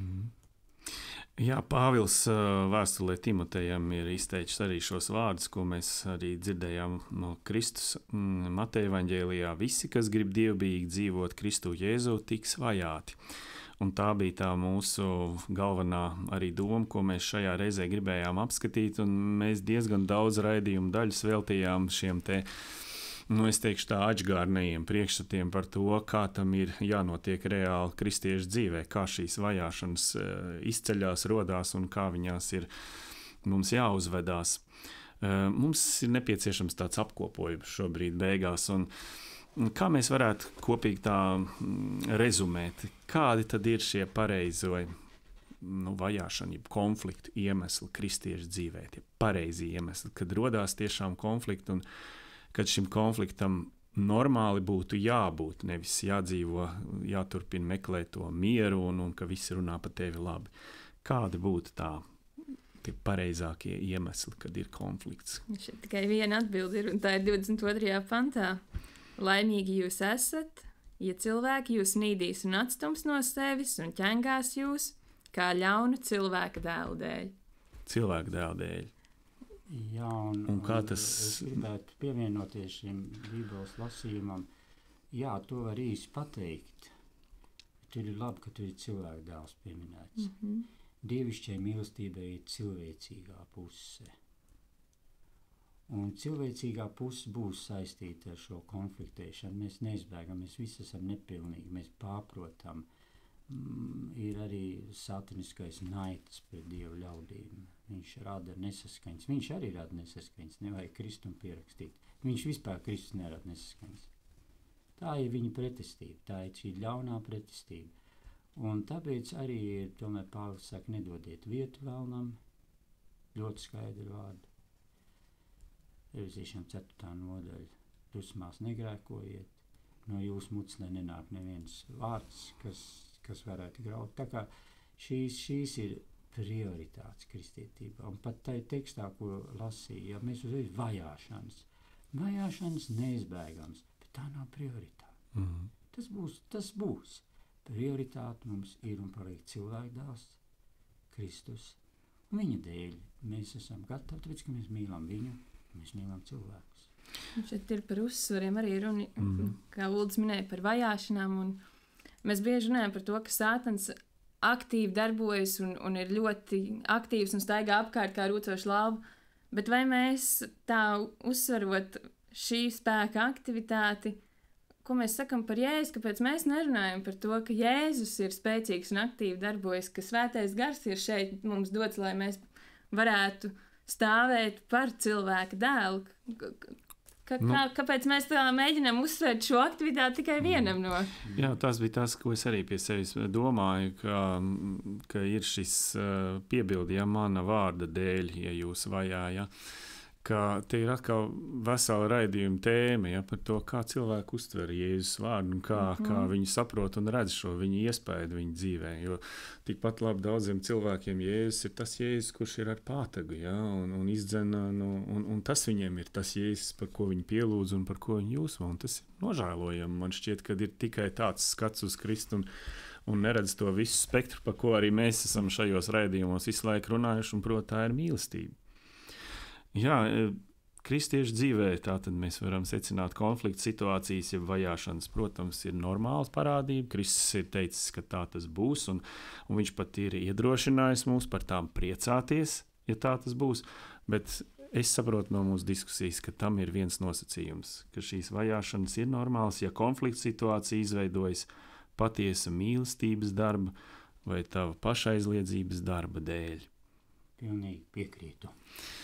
Jā, Pāvils vēstulē Timotejam ir izteicis arī šos vārdus, ko mēs arī dzirdējām no Kristus Mateja evaņģēlijā. Visi, kas grib dievbijīgi dzīvot Kristu Jēzu, tiks vajāti. Un tā bija tā mūsu galvenā arī doma, ko mēs šajā reizē gribējām apskatīt, un mēs diezgan daudz raidījumu daļas veltījām šiem te, es teikšu tā, atžgārnējiem priekšstatiem par to, kā tam ir jānotiek reāli kristiešu dzīvē, kā šīs vajāšanas izceļās, rodās un kā viņās ir mums jāuzvedās. Mums ir nepieciešams tāds apkopojums šobrīd beigās, un kā mēs varētu kopīgi tā rezumēt, kādi tad ir šie pareizo vajāšana, konfliktu iemesli kristiešu dzīvē, tie pareizi iemesli, kad rodās tiešām konflikti un kad šim konfliktam normāli būtu jābūt, nevis jādzīvo, jāturpina meklēt to mieru un ka visi runā par tevi labi. Kādi būtu tie pareizākie iemesli, kad ir konflikts? Šeit tikai viena atbilde ir, un tā ir 22. pantā. Laimīgi jūs esat, ja cilvēki jūs nīdīs un atstums no sevis un ķengās jūs, kā ļaunu cilvēka dēlu dēļ. Cilvēka dēlu dēļ. Jā, un kā tas... Es gribētu pievienoties šim Bībeles lasījumam, Jā, to var īsti pateikt. Tur ir labi, ka tur ir cilvēka dēls pieminēts. Dievišķai mīlestībai ir cilvēcīgā puse. Un cilvēcīgā puse būs saistīta ar šo konfliktēšanu. Mēs neizbēgam, mēs visi esam nepilnīgi, mēs pārprotam. Ir arī sataniskais naids pret Dievu ļaudīm. Viņš rada nesaskaņas. Viņš arī rada nesaskaņas, nevajag Kristumu pierakstīt. Viņš vispār Kristus nerada nesaskaņas. Tā ir viņa pretestība, tā ir šī ļaunā pretestība. Un tāpēc arī tomēr Pāvils saka, nedodiet vietu vēlnam, ļoti skaidri vārdi. Efeziešiem 4. nodaļa, dusmās negrēkojiet, no jūsu mutes nenāk neviens vārds, kas varētu graut. Tā kā šīs ir prioritātes kristietībā. Un pat tai tekstā, ko lasīja, ja mēs uzreiz vajāšanas neizbēgams, bet tā nav prioritāte. Tas būs. Prioritāte mums ir un paliek cilvēku dēls, Kristus. Un viņa dēļ mēs esam gatavi, tāpēc, ka mēs mīlam viņu, mēs mīlam cilvēkus. Šeit ir par uzsvariem arī runa, kā Uldis minēja, par vajāšanām. Un mēs bieži runājam par to, ka Sātans aktīvi darbojas un ir ļoti aktīvs un staigā apkārt kā rūcošs lauva. Bet vai mēs tā uzsverot šī spēka aktivitāti, ko mēs sakam par Jēzu, kāpēc mēs nerunājam par to, ka Jēzus ir spēcīgs un aktīvi darbojas, ka svētais gars ir šeit mums dots, lai mēs varētu stāvēt par cilvēka dēlu. Kāpēc mēs tā mēģinām uzsvērt šo aktivitāti tikai vienam no? Jā, tas bija tas, ko es arī pie sevis domāju, ka ir šis piebildi, ja mana vārda dēļ, ja jūs vajāja. Ka te ir atkal vesela raidījuma tēma, ja, par to, kā cilvēki uztver Jēzus vārdu un kā viņi saprot un redz šo viņa iespaidu viņa dzīvē. Jo tikpat labi daudziem cilvēkiem Jēzus ir tas Jēzus, kurš ir ar pātagu, ja, un izdzena, un tas viņiem ir tas Jēzus, par ko viņi pielūdz un par ko viņi jūsmo. Un tas ir nožēlojami. Man šķiet, ka ir tikai tāds skats uz Kristu un neredz to visu spektru, par ko arī mēs esam šajos raidījumos visu laiku runājuši, un proti tā ir mīlestība. Jā, kristiešu dzīvē tātad mēs varam secināt konflikta situācijas, ja vajāšanas, protams, ir normāls parādība. Kristus ir teicis, ka tā tas būs, un viņš pat ir iedrošinājis mūs par tām priecāties, ja tā tas būs. Bet es saprotu no mūsu diskusijas, ka tam ir viens nosacījums, ka šīs vajāšanas ir normāls, ja konflikta situācija izveidojas patiesa mīlestības darba vai tava pašaizliedzības darba dēļ. Pilnīgi piekrītu.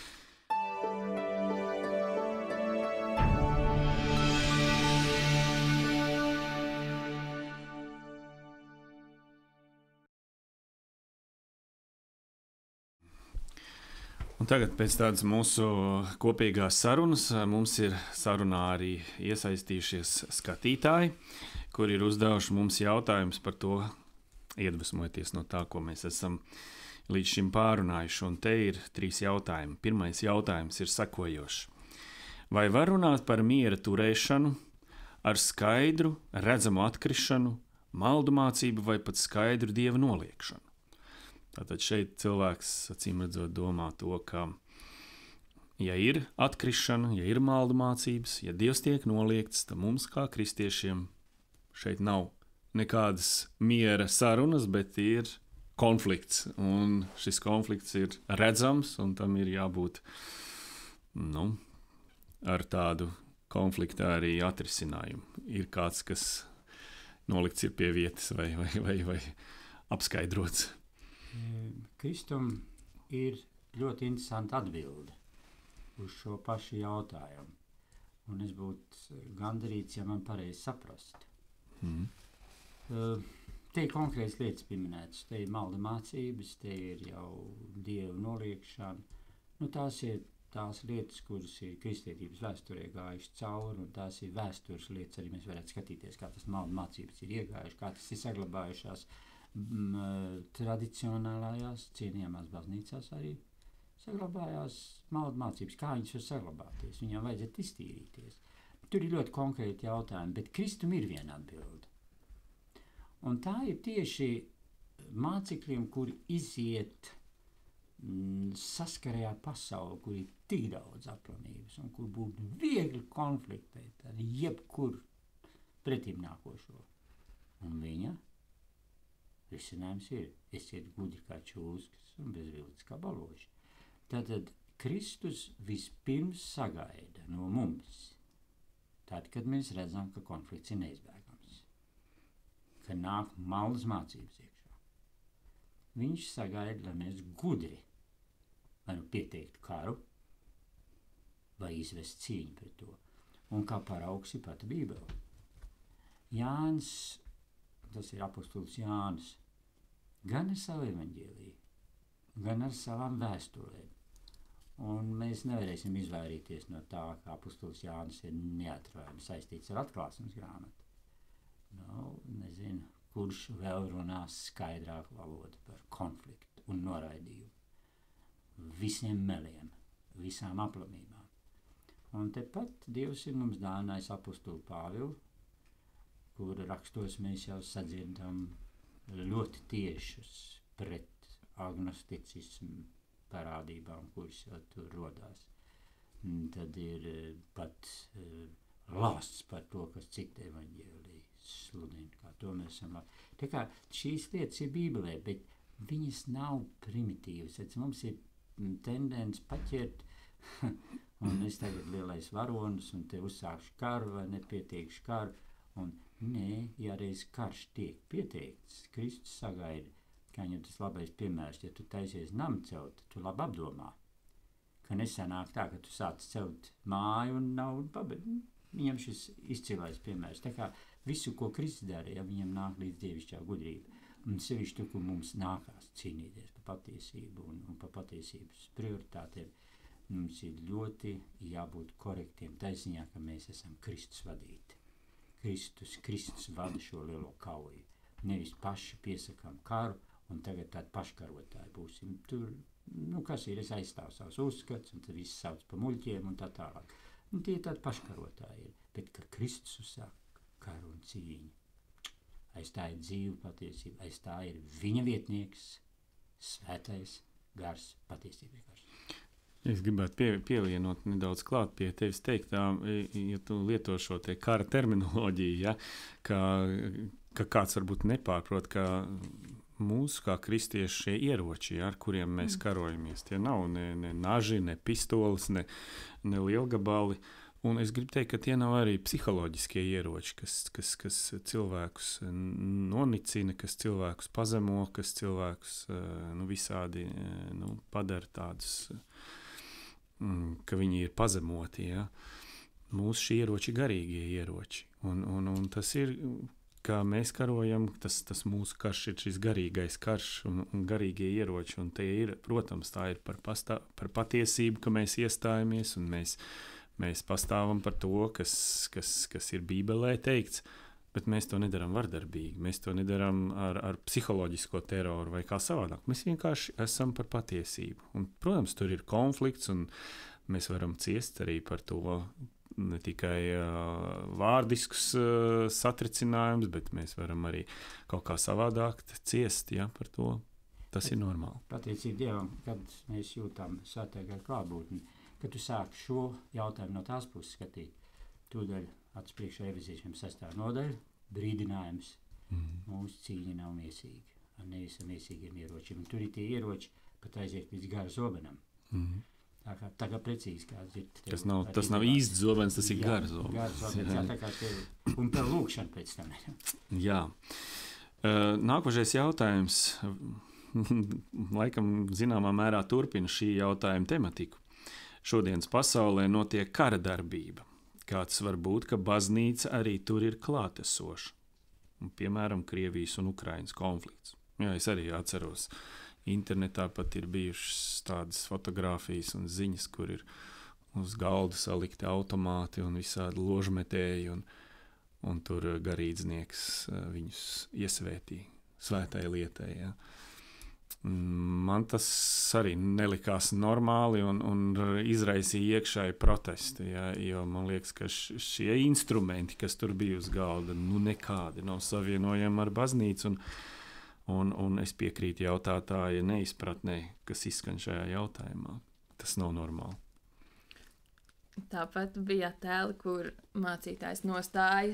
Un tagad pēc tādas mūsu kopīgās sarunas mums ir sarunā arī iesaistījušies skatītāji, kuri ir uzdevuši mums jautājumus par to, iedvesmojoties no tā, ko mēs esam līdz šim pārunājuši. Un te ir 3 jautājumi. Pirmais jautājums ir sekojošs. Vai var runāt par miera turēšanu ar skaidru, redzamu atkrišanu, maldu mācību vai pat skaidru dieva noliekšanu? Tātad šeit cilvēks, acīm redzot, domā to, ka ja ir atkrišana, ja ir maldu mācības, ja dievs tiek noliekts, tad mums kā kristiešiem šeit nav nekādas miera sarunas, bet ir konflikts. Un šis konflikts ir redzams, un tam ir jābūt ar tādu konfliktu arī atrisinājumu. Ir kāds, kas nolikts ir pie vietas vai apskaidrots. Kristum ir ļoti interesanta atbilde uz šo pašu jautājumu. Un es būtu gandarīts, ja man pareizi saprast. Te ir konkrētas lietas pieminētas. Te ir malda mācības, te ir jau dievu noliekšana. Tās ir tās lietas, kuras ir kristietības vēsturē gājušas cauri, un tās ir vēstures lietas. Arī mēs varētu skatīties, kā tas malda mācības ir iegājušas, kā tas ir saglabājušās tradicionālajās cienījamās baznīcās arī saglabājās malda mācības. Kā viņas var saglabāties? Viņām vajadzētu iztīrīties. Tur ir ļoti konkrēti jautājumi, bet Kristum ir viena atbilde. Un tā ir tieši mācekļiem, kuri iziet saskarē ar pasauli, kur ir tik daudz aplamības un kur būtu viegli konfliktēt ar jebkuru pretim nākošo. Un viņa risinājums ir: esiet gudri kā čūskas un bezvilcis kā baloži. Tātad Kristus vispirms sagaida no mums, tad, kad mēs redzam, ka konflikts ir neizbēgams, ka nāk malas mācības iekšā. Viņš sagaida, lai mēs gudri vai nu pieteiktu karu, vai izvest cīņu pret to. Un kā paraugs ir pati Bībele. Jānis, tas ir apostols Jānis, gan ar savu evaņģēliju, gan ar savām vēstulēm. Un mēs nevarēsim izvairīties no tā, ka apostols Jānis ir neatrājami saistīts ar atklāsmes grāmatu. Nezinu, kurš vēl runās skaidrāku valodu par konfliktu un noraidījumu. Visiem meliem, visām aplamībām. Un tepat Dievs ir mums dāvinājis apostulu Pāvilu, kura rakstos mēs jau sadzirdam ļoti tiešus pret agnosticismu parādībām, kuras jau tur rodās. Tad ir pat lāsts par to, kas cita evaņģēlija sludina, kā to mēs esam labi. Tā kā šīs lietas ir Bībelē, bet viņas nav primitīvas. Mums ir tendence paķert, un es tagad lielais varonis, un te uzsākšu karu, vai nepieteikšu karu, un nē, ja reiz karš tiek pieteikts, Kristus sagaida, kā viņam tas labais piemērs, ja tu taisies namu celt, tu labi apdomā, ka nesanāk tā, ka tu sāc celt māju un nav pabeidz. Viņam šis izcilais piemērs, tā kā visu, ko Kristus dara, ja viņam nāk līdz dievišķā gudrība, un sevišķi tur, kur mums nākās cīnīties par patiesību un par patiesības prioritātēm, mums ir ļoti jābūt korektiem taisiņā, ka mēs esam Kristus vadīti. Kristus vada šo lielo kauju. Nevis paši piesakām karu, un tagad tādi paškarotāji būsim. Tur, kas ir, es aizstāvu savus uzskats, un tad viss sauc pa muļķiem un tā tālāk. Un tie tādi paškarotāji ir. Bet, ka Kristus uzsāk karu un cīņu, aiz tā ir dzīva patiesība, aiz tā ir viņa vietnieks, svētais gars, patiesības gars. Es gribētu pielienot nedaudz klāt pie tevis teiktā, ja tu lieto šo te kara terminoloģiju, ja, ka kāds varbūt nepārprot, ka mūsu kā kristieši šie ieroči, ja, ar kuriem mēs karojamies, tie nav ne naži, ne pistoles, ne lielgabali. Un es gribu teikt, ka tie nav arī psiholoģiskie ieroči, kas cilvēkus nonicina, kas cilvēkus pazemo, kas cilvēkus visādi padara tādus, ka viņi ir pazemoti. Ja? Mūsu šie ieroči garīgie ieroči. Un tas ir, kā mēs karojam, tas mūsu karš ir šis garīgais karš un garīgie ieroči. Un tie ir, protams, tā ir par patiesību, ka mēs iestājamies un mēs pastāvam par to, kas ir Bībelē teikts, bet mēs to nedaram vardarbīgi. Mēs to nedaram ar psiholoģisko teroru vai kā savādāk. Mēs vienkārši esam par patiesību. Un, protams, tur ir konflikts, un mēs varam ciest arī par to ne tikai vārdiskus satricinājumus, bet mēs varam arī kaut kā savādāk ciest, ja, par to. Tas ir normāli. Pateicība Dievam, kad mēs jūtam svētā gara klātbūtni, kad tu sāki šo jautājumu no tās puses skatīt, tūdaļ acis priekšā Efeziešiem 6. nodaļa, brīdinājums, mūsu cīņa nav miesīga, ar nevisam miesīgiem ieročiem. Un tur ir tie ieroči, pat aiziet līdz gara zobenam. Tā kā precīzi kā dzird. Tas nav īsts zobens, tas ir gara zobens. Gara zobens, jā, tā kā tev, un tev lūkšana pēc tam. Jā. Nākošais jautājums, laikam zināmā mērā turpina šī jautājuma tematiku. Šodienas pasaulē notiek kara darbība. Kāds var būt, ka baznīca arī tur ir klātesoša. Piemēram, Krievijas un Ukrainas konflikts. Jā, es arī atceros. Internetā pat ir bijušas tādas fotogrāfijas un ziņas, kur ir uz galda salikti automāti un visādi ložmetēji, un tur garīdznieks viņus iesvētī svētai lietai. Ja. Man tas arī nelikās normāli un izraisīja iekšēji protesti, ja, jo man liekas, ka šie instrumenti, kas tur bija uz galda, nekādi nav savienojami ar baznīcu, un es piekrītu jautātāja neizpratnē, kas izskan šajā jautājumā. Tas nav normāli. Tāpat bija tēli, kur mācītājs nostājas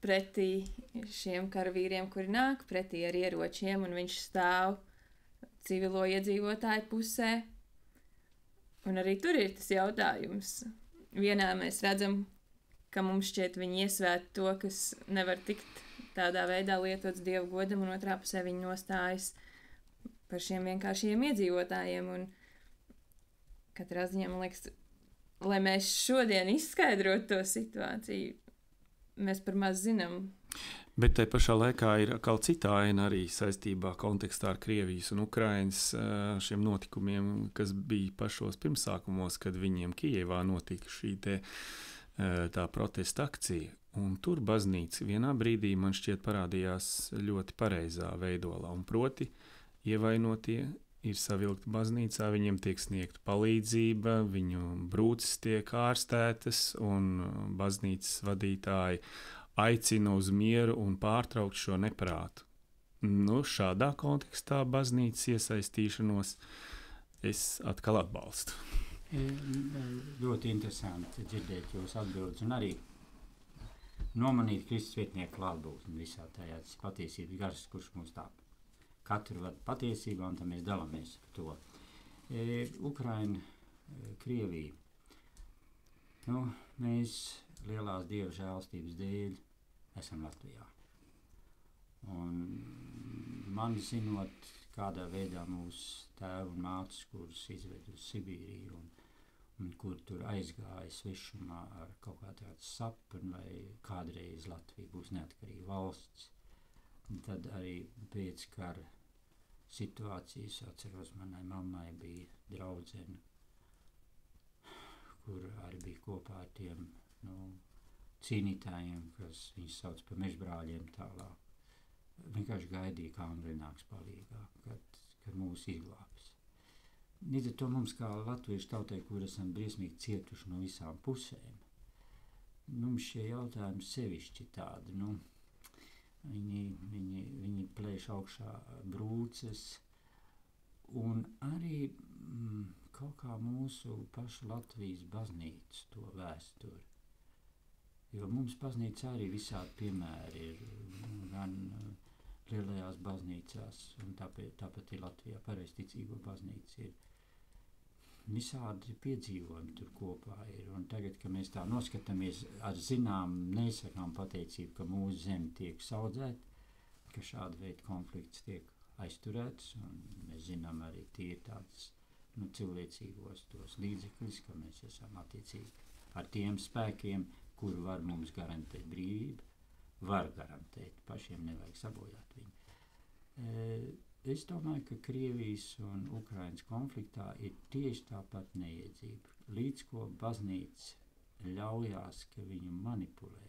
pretī šiem karavīriem, kuri nāk pretī ar ieročiem, un viņš stāv civilo iedzīvotāju pusē. Un arī tur ir tas jautājums. Vienā mēs redzam, ka mums šķiet viņi iesvēt to, kas nevar tikt tādā veidā lietots Dievu godam, un otrā pusē viņi nostājas par šiem vienkāršiem iedzīvotājiem. Un katrā ziņā, man liekas, lai mēs šodien izskaidrotu to situāciju, mēs par maz zinām. Bet tai pašā laikā ir atkal cita aina arī saistībā kontekstā ar Krievijas un Ukrainas šiem notikumiem, kas bija pašos pirmsākumos, kad viņiem Kijevā notika šī tā protesta akcija. Un tur baznīca vienā brīdī man šķiet parādījās ļoti pareizā veidolā. Un proti, ievainotie ir savilkti baznīcā, viņiem tiek sniegta palīdzība, viņu brūces tiek ārstētas, un baznīcas vadītāji aicina uz mieru un pārtraukt šo neprātu. Šādā kontekstā baznīcas iesaistīšanos es atkal atbalstu. Ļoti interesanti dzirdēt jūs atbildes un arī nomanīt Kristus vietnieku klātbūtni visā tajā patiesības gars, kurš mums tā katru vada patiesībā, un tad mēs dalāmies par to. Ukraina, Krievija. Mēs lielās Dieva žēlstības dēļ esam Latvijā. Un man zinot, kādā veidā mūsu tēvi un mātes, kurus izved uz Sibīriju un kur tur aizgāja svešumā ar kaut kā tādu sapni, vai kādreiz Latvija būs neatkarīga valsts. Un tad arī pēc kara situācijas, atceros, manai mammai bija draudzene, kur arī bija kopā ar tiem cīnītājiem, kas viņus sauc par mežbrāļiem tālāk. Vienkārši gaidīja, kā Angļi nāks palīgā, kad mūs izglābs. Līdz ar to mums, kā latviešu tautai, kur esam briesmīgi cietuši no visām pusēm, mums šie jautājumi sevišķi tādi, viņi plēš augšā brūces, un arī kaut kā mūsu pašu Latvijas baznīca to vēsturi. Jo mums baznīca arī visādi piemēri ir, gan lielajās baznīcās, un tāpat ir Latvijā pareizticīgo baznīca ir. Visādi piedzīvojumi tur kopā ir, un tagad, kad mēs tā noskatāmies ar nesakām pateicību, ka mūsu zeme tiek saudzēta, ka šāda veida konflikts tiek aizturēts, un mēs zinām arī tie tāds cilvēcīgos tos līdzekļus, ka mēs esam attiecīgi ar tiem spēkiem, kuri var mums garantēt brīvību, var garantēt, pašiem nevajag sabojāt viņu. Es domāju, ka Krievijas un Ukrainas konfliktā ir tieši tāpat neiedzība. Līdz ko baznīca ļaujās, ka viņu manipulē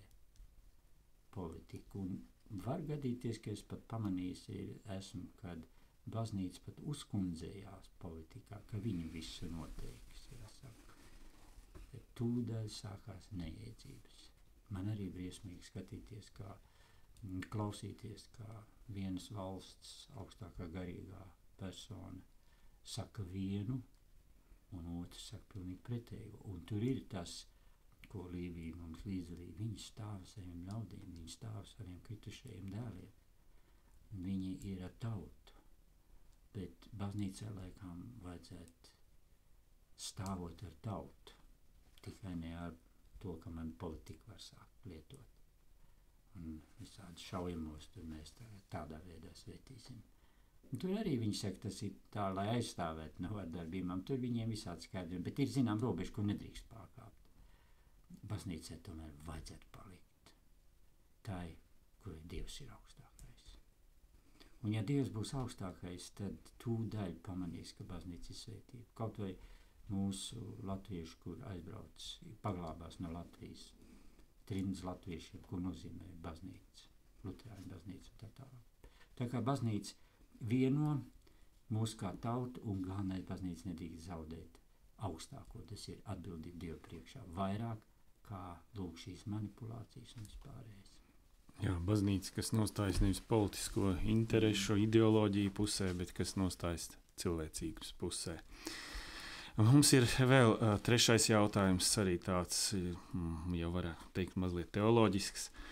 politiku. Un var gadīties, ka es pat pamanījis esmu, kad baznīca pat uzkundzējās politikā, ka viņi visu noteiks, jāsaka. Tūdaļ sākās neiedzības. Man arī briesmīgi skatīties, klausīties, kā vienas valsts augstākā garīgā persona saka vienu, un otrs saka pilnīgi pretējo. Un tur ir tas, ko Līvija mums līdzdalīja. Viņi stāv saviem ļaudīm, viņi stāv saviem kritušajiem dēliem. Viņi ir ar tautu, bet baznīcā laikam vajadzētu stāvot ar tautu. Tikai ne ar to, ka man politika var sākt lietot. Un visādi šaujamos tur mēs tādā veidā svētīsim. Un tur arī viņi saka, tas ir tā, lai aizstāvētu no vardarbībām. Tur viņiem visādi skaidrojumi, bet ir zinām robežu, kur nedrīkst pārkāpt. Baznīcai tomēr vajadzētu palikt tai, kur Dievs ir augstākais. Un ja Dievs būs augstākais, tad tūdaļ pamanīs, ka baznīca ir svētība. Kaut vai mūsu latvieši, kur aizbrauc, paglābās no Latvijas, trimdz latviešiem, ko nozīmē baznīca, luterāņu baznīca un tā tālāk. Tā kā baznīca vieno mūs kā tautu, un galvenais baznīca nedrīkst zaudēt augstāko, tas ir atbildība Dievu priekšā, vairāk kā lūk šīs manipulācijas un vispārējais. Jā, baznīca, kas nostājas nevis politisko interešu, ideoloģiju pusē, bet kas nostājas cilvēcīgas pusē. Mums ir vēl trešais jautājums, arī tāds, jau varētu teikt, mazliet teoloģisks.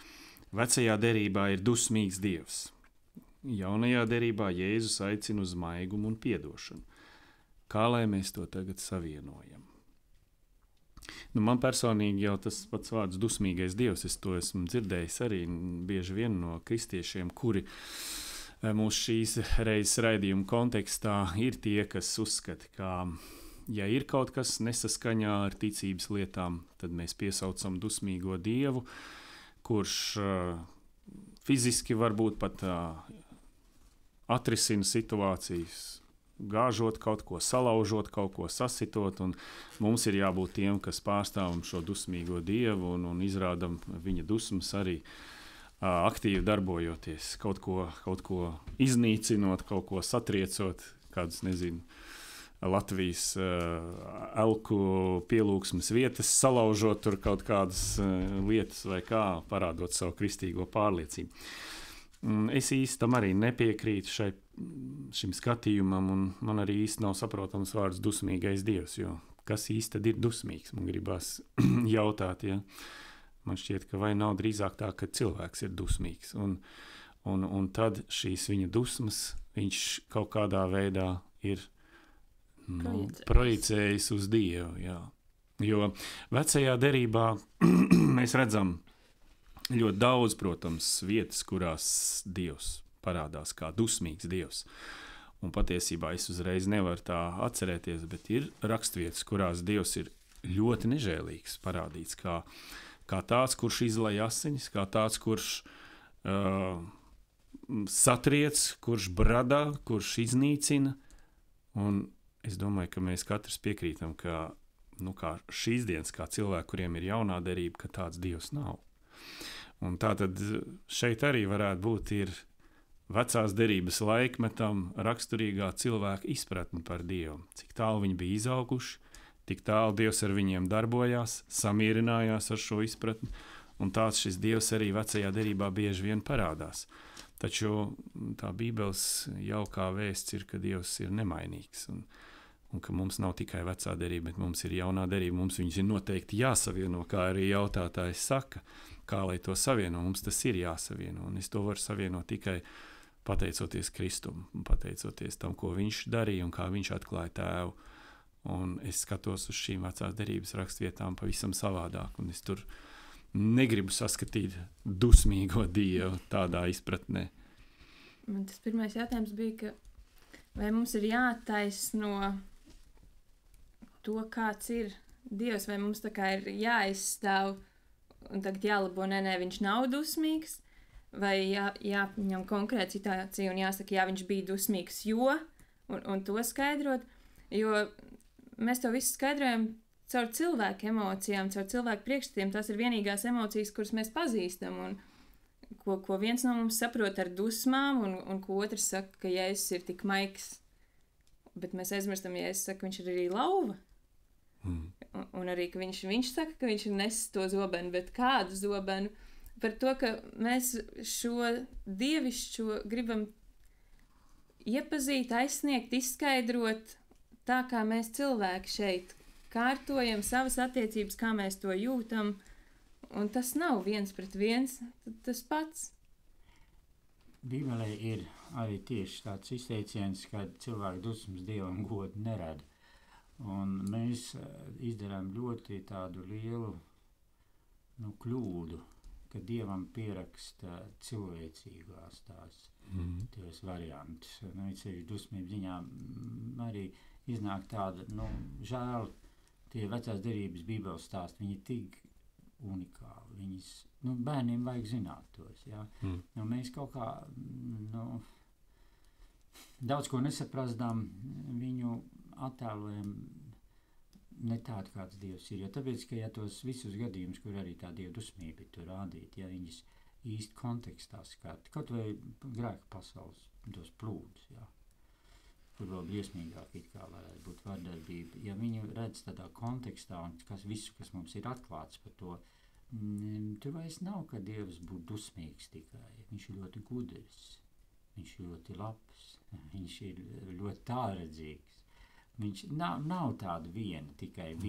Vecajā derībā ir dusmīgs Dievs. Jaunajā derībā Jēzus aicina uz maigumu un piedošanu. Kā lai mēs to tagad savienojam? Man personīgi jau tas pats vārds dusmīgais Dievs, es to esmu dzirdējis arī bieži vien no kristiešiem, kuri mūsu šīs reizes raidījuma kontekstā ir tie, kas uzskata, ka ja ir kaut kas nesaskaņā ar ticības lietām, tad mēs piesaucam dusmīgo Dievu, kurš fiziski varbūt pat atrisina situācijas, gāžot kaut ko, salaužot kaut ko, sasitot, un mums ir jābūt tiem, kas pārstāvam šo dusmīgo Dievu un izrādam viņa dusmas arī aktīvi darbojoties, kaut ko iznīcinot, kaut ko satriecot, kādus, nezinu, Latvijas elku pielūgsmes vietas, salaužot tur kaut kādas lietas vai kā, parādot savu kristīgo pārliecību. Es īsti tam arī nepiekrītu šim skatījumam, un man arī īsti nav saprotams vārds dusmīgais Dievs, jo kas īsti tad ir dusmīgs? Man gribās jautāt, ja? Man šķiet, ka vai nav drīzāk tā, ka cilvēks ir dusmīgs, un tad šīs viņa dusmas viņš kaut kādā veidā ir projicējis uz Dievu, jā. Jo vecajā derībā mēs redzam ļoti daudz, protams, vietas, kurās Dievs parādās kā dusmīgs Dievs. Un patiesībā es uzreiz nevaru tā atcerēties, bet ir rakstvietas, kurās Dievs ir ļoti nežēlīgs parādīts, kā tāds, kurš izlai asinis, kā tāds, kurš satriec, kurš bradā, kurš iznīcina. Un es domāju, ka mēs katrs piekrītam, ka kā šīs dienas, kā cilvēki, kuriem ir jaunā derība, ka tāds Dievs nav. Un tātad šeit arī varētu būt ir vecās derības laikmetam raksturīgā cilvēka izpratne par Dievu. Cik tālu viņi bija izauguši, tik tālu Dievs ar viņiem darbojās, samierinājās ar šo izpratni, un tāds šis Dievs arī vecajā derībā bieži vien parādās. Taču tā Bībeles jaukā vēsts ir, ka Dievs ir nemainīgs, un ka mums nav tikai vecā derība, bet mums ir jaunā derība, mums viņas ir noteikti jāsavieno, kā arī jautātājs saka, kā lai to savieno, mums tas ir jāsavieno, un es to varu savienot tikai pateicoties Kristum, pateicoties tam, ko viņš darīja un kā viņš atklāja tēvu, un es skatos uz šīm vecās derības rakstvietām pavisam savādāk, un es tur negribu saskatīt dusmīgo Dievu tādā izpratnē. Man tas pirmais jautājums bija, ka vai mums ir jātaisno to, kāds ir Dievs, vai mums tā kā ir jāizstāv un tagad jālabo, nē, viņš nav dusmīgs, vai jāņem konkrēta situācija un jāsaka, jā, viņš bija dusmīgs, jo, un to skaidrot, jo mēs to visu skaidrojam caur cilvēku emocijām, caur cilvēku priekšstatiem, tās ir vienīgās emocijas, kuras mēs pazīstam, un ko viens no mums saprot ar dusmām, un ko otrs saka, ka Jēzus ir tik maigs, bet mēs aizmirstam, Jēzus saka, viņš ir arī lauva. Un arī, ka viņš saka, ka viņš ir nesis to zobenu, bet kādu zobenu, par to, ka mēs šo dievišķo gribam iepazīt, aizsniegt, izskaidrot tā, kā mēs cilvēki šeit kārtojam savas attiecības, kā mēs to jūtam, un tas nav viens pret viens, tas pats. Bībelē ir arī tieši tāds izteiciens, ka cilvēku dusmas Dievam godu nerada. Un mēs izdarām ļoti tādu lielu kļūdu, ka Dievam pieraksta cilvēcīgās tos variantus. Es arī dusmību ziņā arī iznāk tāda, žēl, tie vecās derības Bībeles stāsti, viņi ir tik unikāli. Viņas, bērniem vajag zināt tos, jā. Mēs kaut kā, daudz ko nesaprastām, viņu attēlojam ne tādu, kāds Dievs ir. Jo tāpēc, ka ja tos visus gadījumus, kur arī tā Dieva dusmība ir tur rādīt, ja viņas īsti kontekstā skat, kaut vai grēka pasaules tos plūdus, jā, kur vēl briesmīgāk it kā varētu būt vardarbība. Ja viņu redz tādā kontekstā un visu, kas mums ir atklāts par to, tur vairs nav, ka Dievs būtu dusmīgs tikai. Viņš ir ļoti gudrs, viņš ir ļoti labs, viņš ir ļoti tālredzīgs. Viņš nav tāda viena, tikai viņa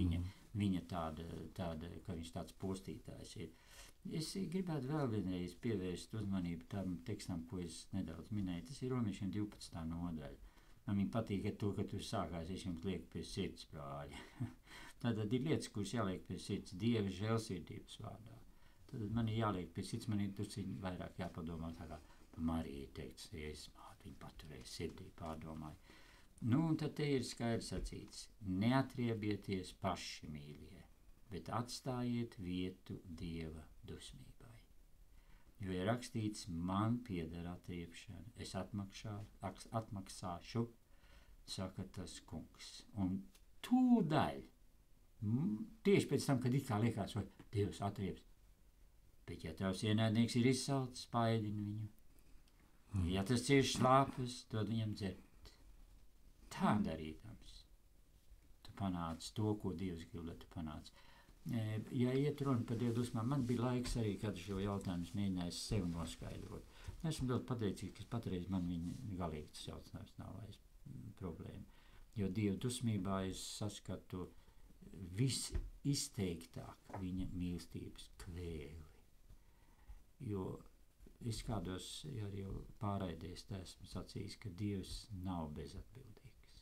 viņa tāda, ka viņš tāds postītājs ir. Es gribētu vēl vienreiz pievērst uzmanību tam tekstam, ko es nedaudz minēju. Tas ir Romiešiem 12. nodaļa. Man viņa patīk to, ka tur sākās, es jums lieku pie sirds, brāļi. Tātad ir lietas, kuras jāliek pie sirds Dieva žēlsirdības vārdā. Tad man ir jāliek pie sirds, man ir vairāk jāpadomā tā kā Marija teikts, Jēzus māte, viņa paturēja sirdī, pārdomāja. Nu, un tad te ir skaidrs sacīts, neatriebieties paši, mīļie, bet atstājiet vietu Dieva dusmībai. Jo ir rakstīts, man pieder atriebšana, es atmaksāšu, saka tas kungs. Un tūdaļ, tieši pēc tam, kad it kā liekas, vai Dievs atriebs, bet ja tavs ienaidnieks ir izsalcis, spaidini viņu. Ja tas cieš slāpes, dod viņam dzert. Tā darītams. Tu panāc to, ko Dievs grib, lai tu panāc. Ja iet runa par Dievu dusmām, man bija laiks arī, kad šo jautājumu mēģināju sev noskaidrot. Esmu ļoti pateicīgs, ka patreiz man viņa galīgi tas jautājums nav vairs problēma. Jo Dievu dusmībā es saskatu visizteiktāk viņa mīlestības kvēli. Jo es kādos arī jau pārraidēs esmu sacījis, ka Dievs nav bezatbildīgs.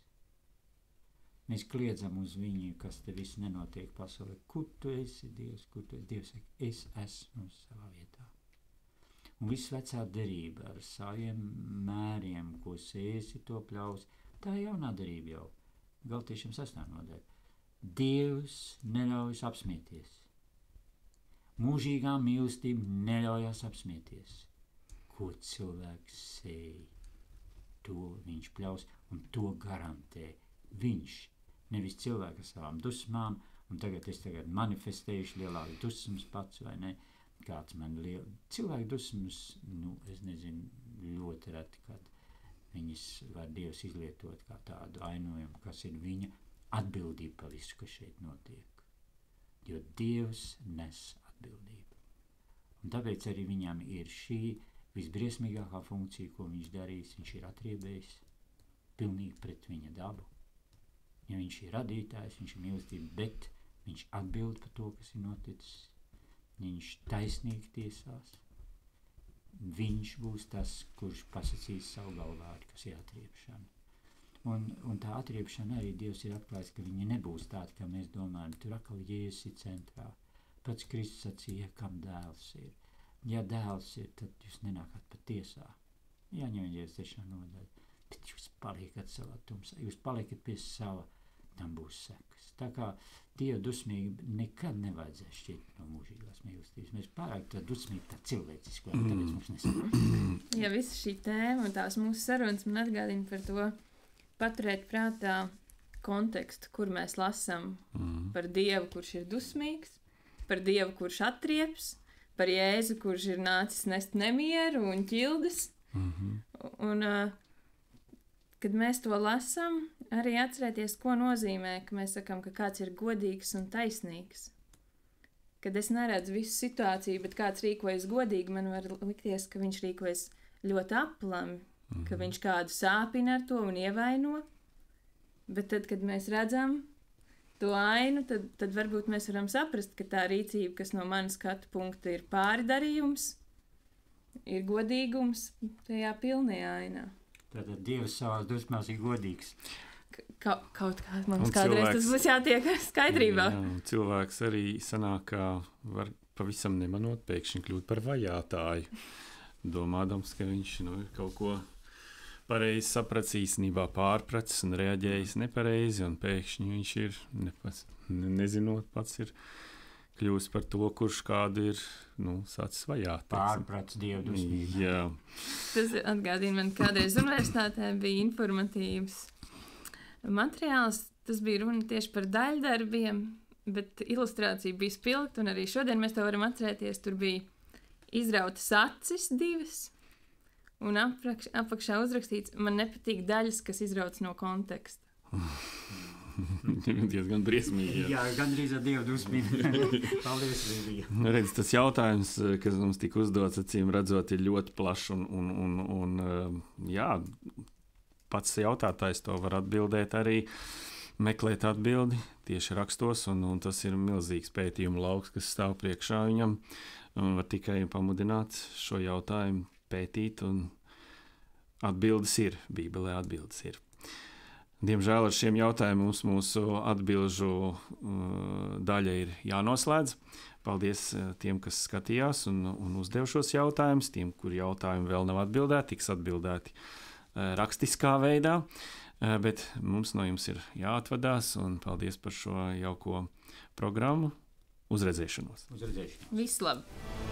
Mēs kliedzam uz viņu, kas te viss nenotiek pasaulē. Kur tu esi, Dievs? Kur tu esi? Dievs saka, es esmu savā vietā. Un viss vecā derība ar saviem mēriem, ko sēsi, to pļaus, tā jaunā derība jau. Galtiešiem 6. nodaļa. Dievs neļaujas apsmieties. Mūžīgā mīlestība neļaujas apsmieties. Ko cilvēks sēj, to viņš pļaus un to garantē viņš. Nevis cilvēku ar savām dusmām, un tagad es manifestējuši lielāku dusmas pats, vai ne? Kāds man cilvēku dusmas, es nezinu, ļoti reti, kad viņas var Dievs izlietot kā tādu ainojumu, kas ir viņa atbildība par visu, kas šeit notiek. Jo Dievs nes atbildību. Un tāpēc arī viņam ir šī visbriesmīgākā funkcija, ko viņš darīs. Viņš ir atriebējis pilnīgi pret viņa dabu. Ja viņš ir radītājs, viņš ir mīlestība, bet viņš atbild par to, kas ir noticis. Viņš taisnīgi tiesās. Viņš būs tas, kurš pasacīs savu galvāri, kas ir atriebšana. Un tā atriebšana arī Dievs ir atklājis, ka viņa nebūs tāda, kā mēs domājam. Tur atkal Jēzus ir centrā. Pats Kristus sacīja, kam dēls ir. Ja dēls ir, tad jūs nenākat pat tiesā. Jāņem 3. nodaļa. Bet jūs paliekat savā tumsā. Jūs paliekat pie sava. Tam būs sekas. Tā kā Dieva dusmība nekad nevajadzēs šķiet no mūžīgās mīlestības. Mēs pārāk tā dusmība tā cilvēciski, tāpēc mums nesaprot. Ja visa šī tēma un tās mūsu sarunas man atgādina par to paturēt prātā kontekstu, kur mēs lasām par Dievu, kurš ir dusmīgs, par Dievu, kurš atrieps, par Jēzu, kurš ir nācis nest nemieru un ķildes. Un kad mēs to lasām, arī atcerēties, ko nozīmē, ka mēs sakām, ka kāds ir godīgs un taisnīgs. Kad es neredzu visu situāciju, bet kāds rīkojas godīgi, man var likties, ka viņš rīkojas ļoti aplami, ka viņš kādu sāpina ar to un ievaino. Bet tad, kad mēs redzam to ainu, tad varbūt mēs varam saprast, ka tā rīcība, kas no manas skatu punkta ir pārdarījums, ir godīgums tajā pilnajā ainā. Tātad Dievs savās dusmās ir godīgs. Kaut kā mums kādreiz tas būs jātiek skaidrībā. Jā, cilvēks arī sanāk, ka var pavisam nemanot pēkšņi kļūt par vajātāju, domādams, ka viņš ir kaut ko pareizi sapratis, īstenībā pārpratis un reaģējis nepareizi, un pēkšņi viņš ir, nezinot pats, ir kļūst par to, kurš kādu ir sācis vajāt. Pārprats Dievu dusmību. Jā. Tas atgādina man, kādreiz universitātē bija informatīvs materiāls. Tas bija runa tieši par daļdarbiem, bet ilustrācija bija spilgta, un arī šodien mēs to varam atcerēties. Tur bija izrautas acis 2, un apakšā uzrakstīts, man nepatīk daļas, kas izrautas no konteksta. Diezgan briesmīgi. Jā, gandrīz ar Dievu dusmību. Paldies, Līvija. Redz, tas jautājums, kas mums tika uzdots, acīm redzot, ir ļoti plašs, un jā, pats jautātājs to var atbildēt arī, meklēt atbildi tieši rakstos, un tas ir milzīgs pētījuma lauks, kas stāv priekšā viņam, un var tikai pamudināt šo jautājumu pētīt, un atbildes ir, Bībelē atbildes ir. Diemžēl ar šiem jautājumiem mūsu atbilžu daļa ir jānoslēdz. Paldies tiem, kas skatījās un uzdev šos jautājumus. Tiem, kur jautājumi vēl nav atbildēti, tiks atbildēti rakstiskā veidā. Bet mums no jums ir jāatvadās, un paldies par šo jauko programmu. Uz redzēšanos! Uz redzēšanos! Viss labi!